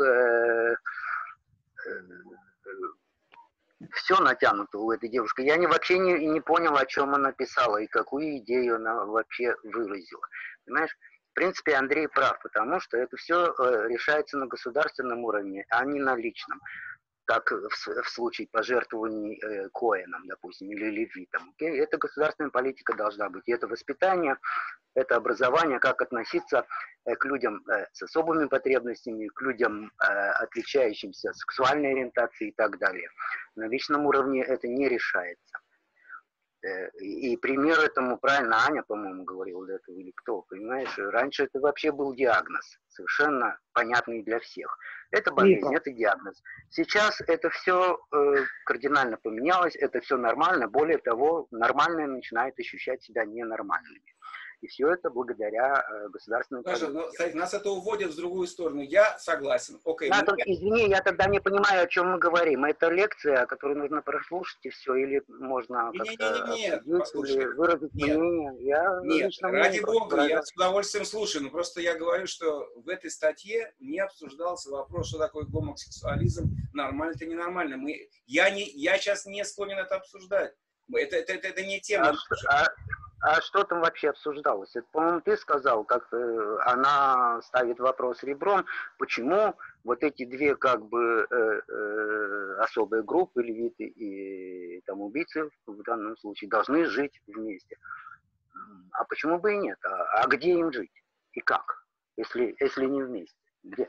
все натянуто у этой девушки. Я не, вообще не, не понял, о чем она писала и какую идею она вообще выразила. Понимаешь? В принципе, Андрей прав, потому что это все решается на государственном уровне, а не на личном. Как в, в случае пожертвований э, Коэном, допустим, или левитом. Okay? Это государственная политика должна быть. И это воспитание, это образование, как относиться э, к людям э, с особыми потребностями, к людям, э, отличающимся сексуальной ориентацией и так далее. На личном уровне это не решается. Э, и, и пример этому, правильно, Аня, по-моему, говорила до этого, или кто, понимаешь? Раньше это вообще был диагноз, совершенно понятный для всех. Это болезнь, это диагноз. Сейчас это все э, кардинально поменялось, это все нормально. Более того, нормальные начинают ощущать себя ненормальными. И все это благодаря э, государственной политике. Ну, кстати, нас это уводит в другую сторону. Я согласен. Окей, да, мы... только, извини, я тогда не понимаю, о чем мы говорим. Это лекция, которую нужно прослушать и все, или можно как-то выразить нет. мнение. Я нет, ради бога, я с удовольствием слушаю. Но просто я говорю, что в этой статье не обсуждался вопрос, что такое гомосексуализм, нормально это ненормально. Мы, я, не, я сейчас не склонен это обсуждать. Это, это, это, это не тема. А, а что там вообще обсуждалось? Это, по-моему, ты сказал, как э, она ставит вопрос ребром, почему вот эти две как бы э, э, особые группы, левиты и там убийцы в данном случае, должны жить вместе. А почему бы и нет? А, а где им жить? И как? Если, если не вместе? Где?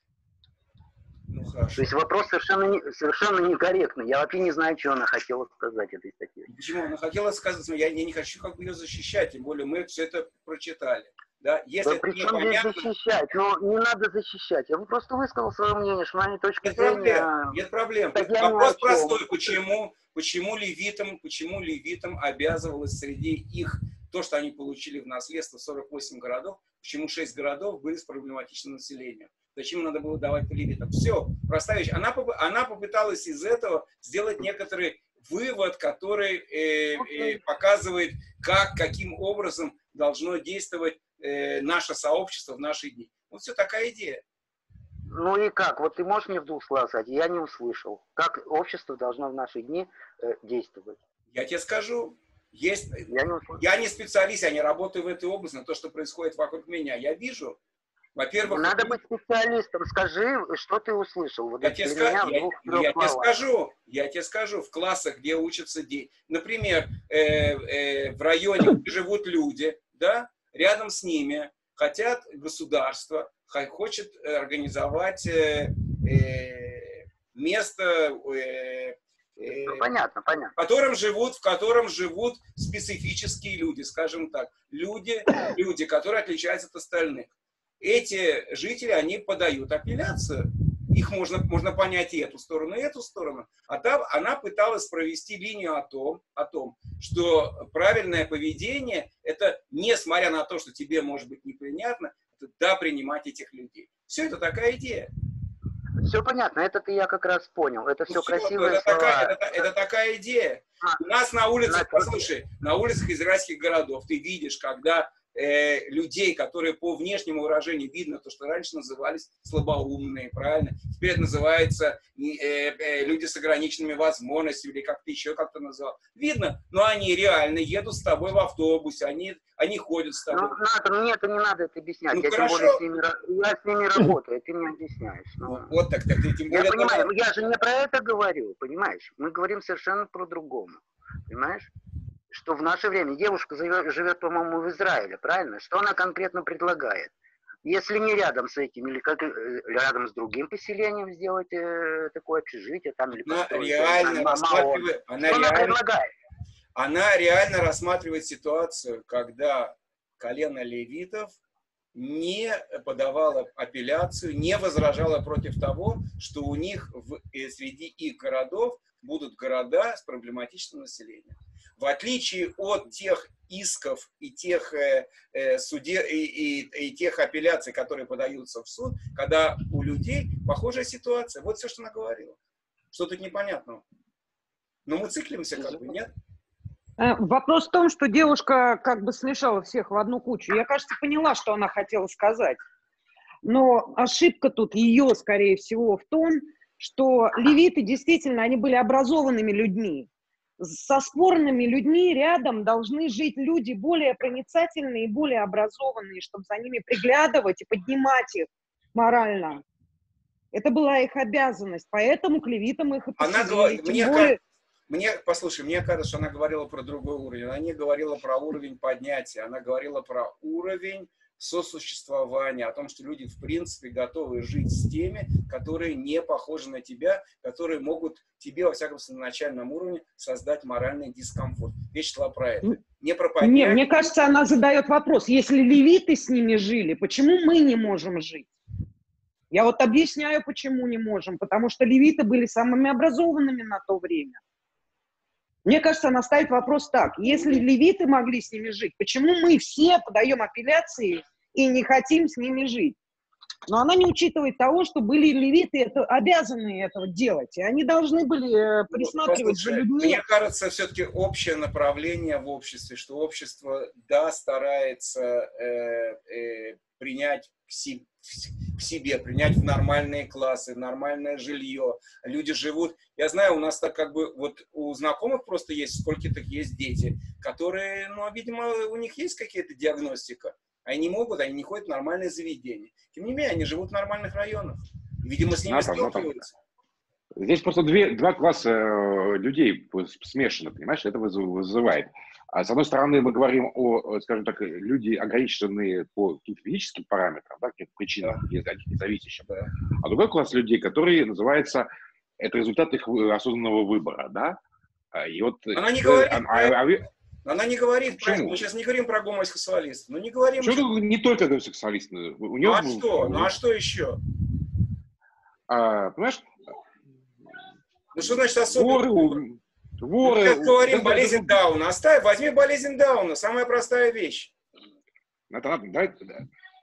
Ну, хорошо. То есть вопрос совершенно, не, совершенно некорректный. Я вообще не знаю, что она хотела сказать этой статьей. Почему? Она хотела сказать, я, я не хочу как бы ее защищать, тем более мы все это прочитали. Да, если да при чем здесь защищать? Ну, не надо защищать. Я бы просто высказал свое мнение, что моей точки нет зрения... Проблем, нет проблем. Вопрос простой. Почему, почему, левитам, почему левитам обязывалось среди их то, что они получили в наследство сорок восемь городов, почему шесть городов были с проблематичным населением? Зачем надо было давать левитам? Все, простая вещь. Она, она попыталась из этого сделать некоторый вывод, который э, э, показывает, как, каким образом должно действовать э, наше сообщество в наши дни. Вот все такая идея. Ну и как? Вот ты можешь мне в двух словах сказать? Я не услышал. Как общество должно в наши дни э, действовать? Я тебе скажу. Есть, я, не я не специалист, я не работаю в этой области, но то, что происходит вокруг меня, я вижу. Во-первых, надо быть специалистом. Скажи, что ты услышал. Вот я тебе, ска... я, я тебе скажу, я тебе скажу, в классах, где учатся дети, например, э, э, в районе, где живут люди, да, рядом с ними хотят государство, хочет организовать э, э, место, э, э, ну, понятно, понятно. В котором живут, в котором живут специфические люди, скажем так, люди, люди, которые отличаются от остальных. Эти жители, они подают апелляцию. Их можно, можно понять и эту сторону, и эту сторону. А там она пыталась провести линию о том, о том, что правильное поведение, это, несмотря на то, что тебе может быть непонятно, это да, принимать этих людей. Все, это такая идея. Все понятно, это-то я как раз понял. Это все, ну, все красивые это слова. Такая, это, это такая идея. А, У нас на улицах, на... послушай, на улицах израильских городов ты видишь, когда э, людей, которые по внешнему выражению видно, то, что раньше назывались слабоумные, правильно? Теперь это называется э, э, люди с ограниченными возможностями, или как ты еще как-то назвал. Видно, но они реально едут с тобой в автобусе, они, они ходят с тобой. Ну, надо, мне это не надо это объяснять. Ну, я, хорошо. тем более с ними, я с ними работаю, ты мне объясняешь. Ну, ну, вот так, так ты тем более... Я понимаю, но я же не про это говорю, понимаешь? Мы говорим совершенно про другому, понимаешь? Что в наше время девушка живет, живет, по-моему, в Израиле, правильно? Что она конкретно предлагает? Если не рядом с этим, или как рядом с другим поселением сделать э, такое общежитие, там или она построить, реально там, рассматривает, она что реально, она предлагает? Она реально рассматривает ситуацию, когда колено левитов не подавало апелляцию, не возражало против того, что у них в, э, среди их городов будут города с проблематичным населением. В отличие от тех исков и тех, э, э, суде, и, и, и тех апелляций, которые подаются в суд, когда у людей похожая ситуация. Вот все, что она говорила. Что тут непонятного? Но мы циклимся как бы, нет? Вопрос в том, что девушка как бы смешала всех в одну кучу. Я, кажется, поняла, что она хотела сказать. Но ошибка тут ее, скорее всего, в том, что левиты действительно, они были образованными людьми. Со спорными людьми рядом должны жить люди более проницательные и более образованные, чтобы за ними приглядывать и поднимать их морально. Это была их обязанность, поэтому к левитам их и поселили. Она говорит, мне, более... кажется, мне, послушай, мне кажется, что она говорила про другой уровень. Она не говорила про уровень поднятия, она говорила про уровень сосуществования, о том, что люди в принципе готовы жить с теми, которые не похожи на тебя, которые могут тебе, во всяком случае, на начальном уровне создать моральный дискомфорт. Речь шла про это. Не про поднятие. Не, мне кажется, она задает вопрос, если левиты с ними жили, почему мы не можем жить? Я вот объясняю, почему не можем, потому что левиты были самыми образованными на то время. Мне кажется, она ставит вопрос так. Если левиты могли с ними жить, почему мы все подаем апелляции и не хотим с ними жить? Но она не учитывает того, что были левиты это, обязаны этого делать. И они должны были присматривать за людьми. Мне кажется, все-таки общее направление в обществе, что общество, да, старается э, э, принять к себе, к себе, принять в нормальные классы, в нормальное жилье. Люди живут. Я знаю, у нас так как бы, вот у знакомых просто есть, сколько-то есть дети, которые, ну, видимо, у них есть какая-то диагностика. Они не могут, они не ходят в нормальные заведения. Тем не менее, они живут в нормальных районах. Видимо, с ними Натан, сталкиваются. Натан. Здесь просто две, два класса людей смешаны, понимаешь, это вызывает. А с одной стороны, мы говорим о, скажем так, люди ограниченные по каким-то физическим параметрам, да, каким-то причинам, да, независящим. Да. А другой класс людей, которые называется, это результат их осознанного выбора, да. И вот, она не говорит, а, а, а, она не говорит про это. Мы сейчас не говорим про гомосексуалистов. Ну, не говорим. Что не только гомосексуалисты. У него, ну, а что? Ну, а что еще? А, понимаешь? Ну, что значит особенный выбор? Воры, мы сейчас говорим да, болезнь да, Дауна. Оставь, возьми болезнь Дауна. Самая простая вещь. Это надо, да, да.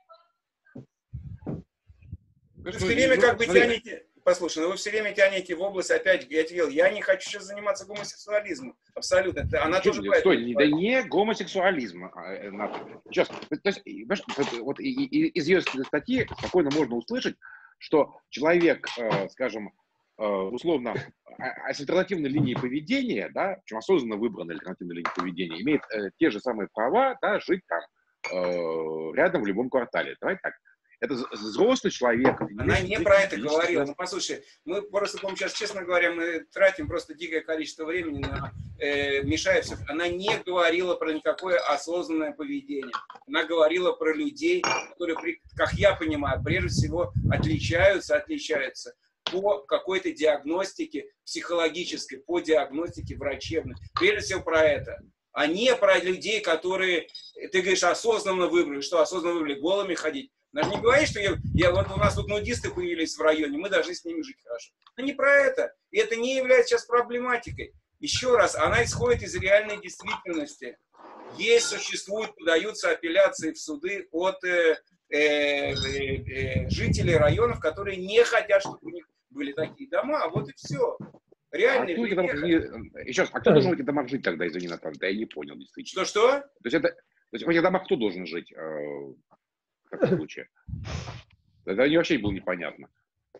Вы все время как бы тянете... Послушай, ну вы все время тянете в область, опять, я тебе говорил, я не хочу сейчас заниматься гомосексуализмом. Абсолютно. Это, она Чуть, тоже... Стой, да не гомосексуализм. Сейчас, вот из ее статьи спокойно можно услышать, что человек, скажем, условно, с альтернативной линией поведения, да, причем осознанно выбранной альтернативной линией поведения, имеет э, те же самые права, да, жить там э, рядом в любом квартале. Давай так. Это взрослый человек. Она не про это говорила. Ну, послушай, мы просто, по-моему, сейчас, честно говоря, мы тратим просто дикое количество времени на э, мешая все. Она не говорила про никакое осознанное поведение. Она говорила про людей, которые, как я понимаю, прежде всего отличаются, отличаются по какой-то диагностике психологической, по диагностике врачебной. Прежде всего про это. А не про людей, которые, ты говоришь, осознанно выбрали. Что, осознанно выбрали? Голыми ходить? Она же не говорит, что я, я, вот у нас тут нудисты появились в районе, мы должны с ними жить хорошо. Но не про это. И это не является сейчас проблематикой. Еще раз, она исходит из реальной действительности. Есть, существуют, подаются апелляции в суды от э, э, э, жителей районов, которые не хотят, чтобы у них были такие дома, а вот и все. Реальные. А кто, еще раз, а кто должен в этих домах жить тогда, извини, Натан? Да я не понял, действительно. Что-что? То есть это, есть в этих домах кто должен жить э, в таком случае? Это мне вообще было непонятно.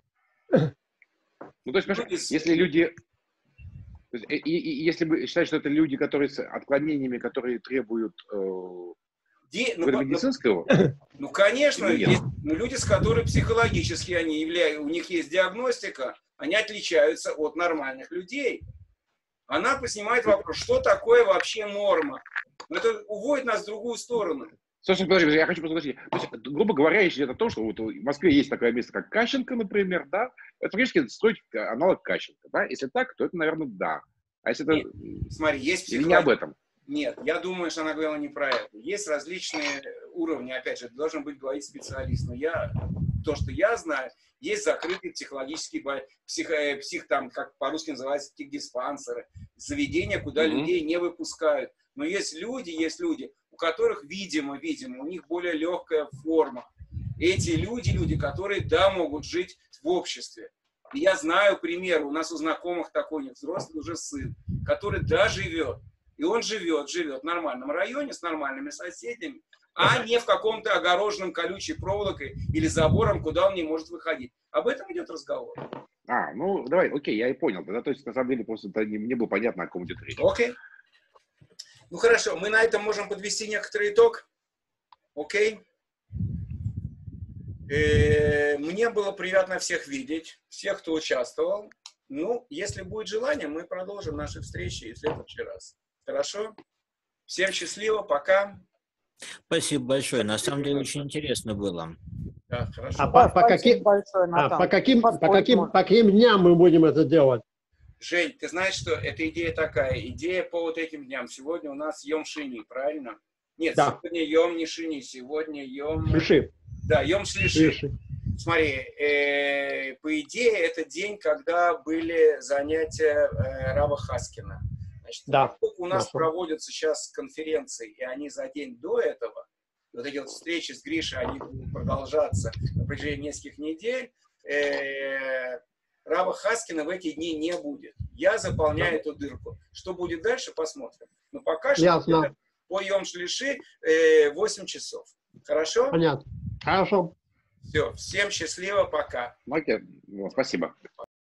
Ну, то есть, понимаешь, если люди... То есть, и, и, если бы считать, что это люди, которые с отклонениями, которые требуют э, Де, ну, медицинского... Ну, конечно, есть, ну, люди, с которыми психологически они являются, у них есть диагностика, они отличаются от нормальных людей. Она поснимает вопрос, что такое вообще норма. Это уводит нас в другую сторону. Слушай, подожди, я хочу посмотреть. То есть, грубо говоря, речь идет о том, что вот в Москве есть такое место, как Кащенко, например, да? Это фактически строить аналог Кащенко, да? Если так, то это, наверное, да. А если Нет, это... Смотри, есть психолог... Или не об этом? Нет, я думаю, что она говорила не про это. Есть различные уровни, опять же, должен быть говорить специалист. Но я, то, что я знаю, есть закрытые психологические, псих, псих там, как по-русски называется, психдиспансеры, заведения, куда mm-hmm. людей не выпускают. Но есть люди, есть люди, у которых, видимо, видимо, у них более легкая форма. Эти люди, люди, которые, да, могут жить в обществе. И я знаю пример, у нас у знакомых такой нет, взрослый уже сын, который, да, живет. И он живет, живет в нормальном районе с нормальными соседями, а не в каком-то огороженном колючей проволокой или забором, куда он не может выходить. Об этом идет разговор. А, ну давай, окей, я и понял. Тогда, то есть, на самом деле, просто не, мне было понятно, о ком идет речь. Окей. Ну хорошо, мы на этом можем подвести некоторый итог. Окей. Э-э- мне было приятно всех видеть, всех, кто участвовал. Ну, если будет желание, мы продолжим наши встречи в следующий раз. Хорошо? Всем счастливо, пока. Спасибо большое. На самом деле очень интересно было. Да, хорошо. А по, по, каким, большое, а по, каким, по, каким, по каким дням мы будем это делать? Жень, ты знаешь, что эта идея такая. Идея по вот этим дням. Сегодня у нас Йом Шини, правильно? Нет, да. Сегодня Йом не Шини, сегодня Йом... Шлиши. Да, Йом Шлиши. Шлиши. Смотри, э, по идее, это день, когда были занятия э, Рава Хаскина. Значит, да. Поскольку у нас да. проводятся сейчас конференции, и они за день до этого, вот эти вот встречи с Гришей, они будут продолжаться на протяжении нескольких недель, э, Рава Хаскина в эти дни не будет. Я заполняю да. эту дырку. Что будет дальше, посмотрим. Но пока что по Йом Шлиши э, восемь часов. Хорошо? Понятно. Хорошо. Все, всем счастливо, пока. Окей, спасибо.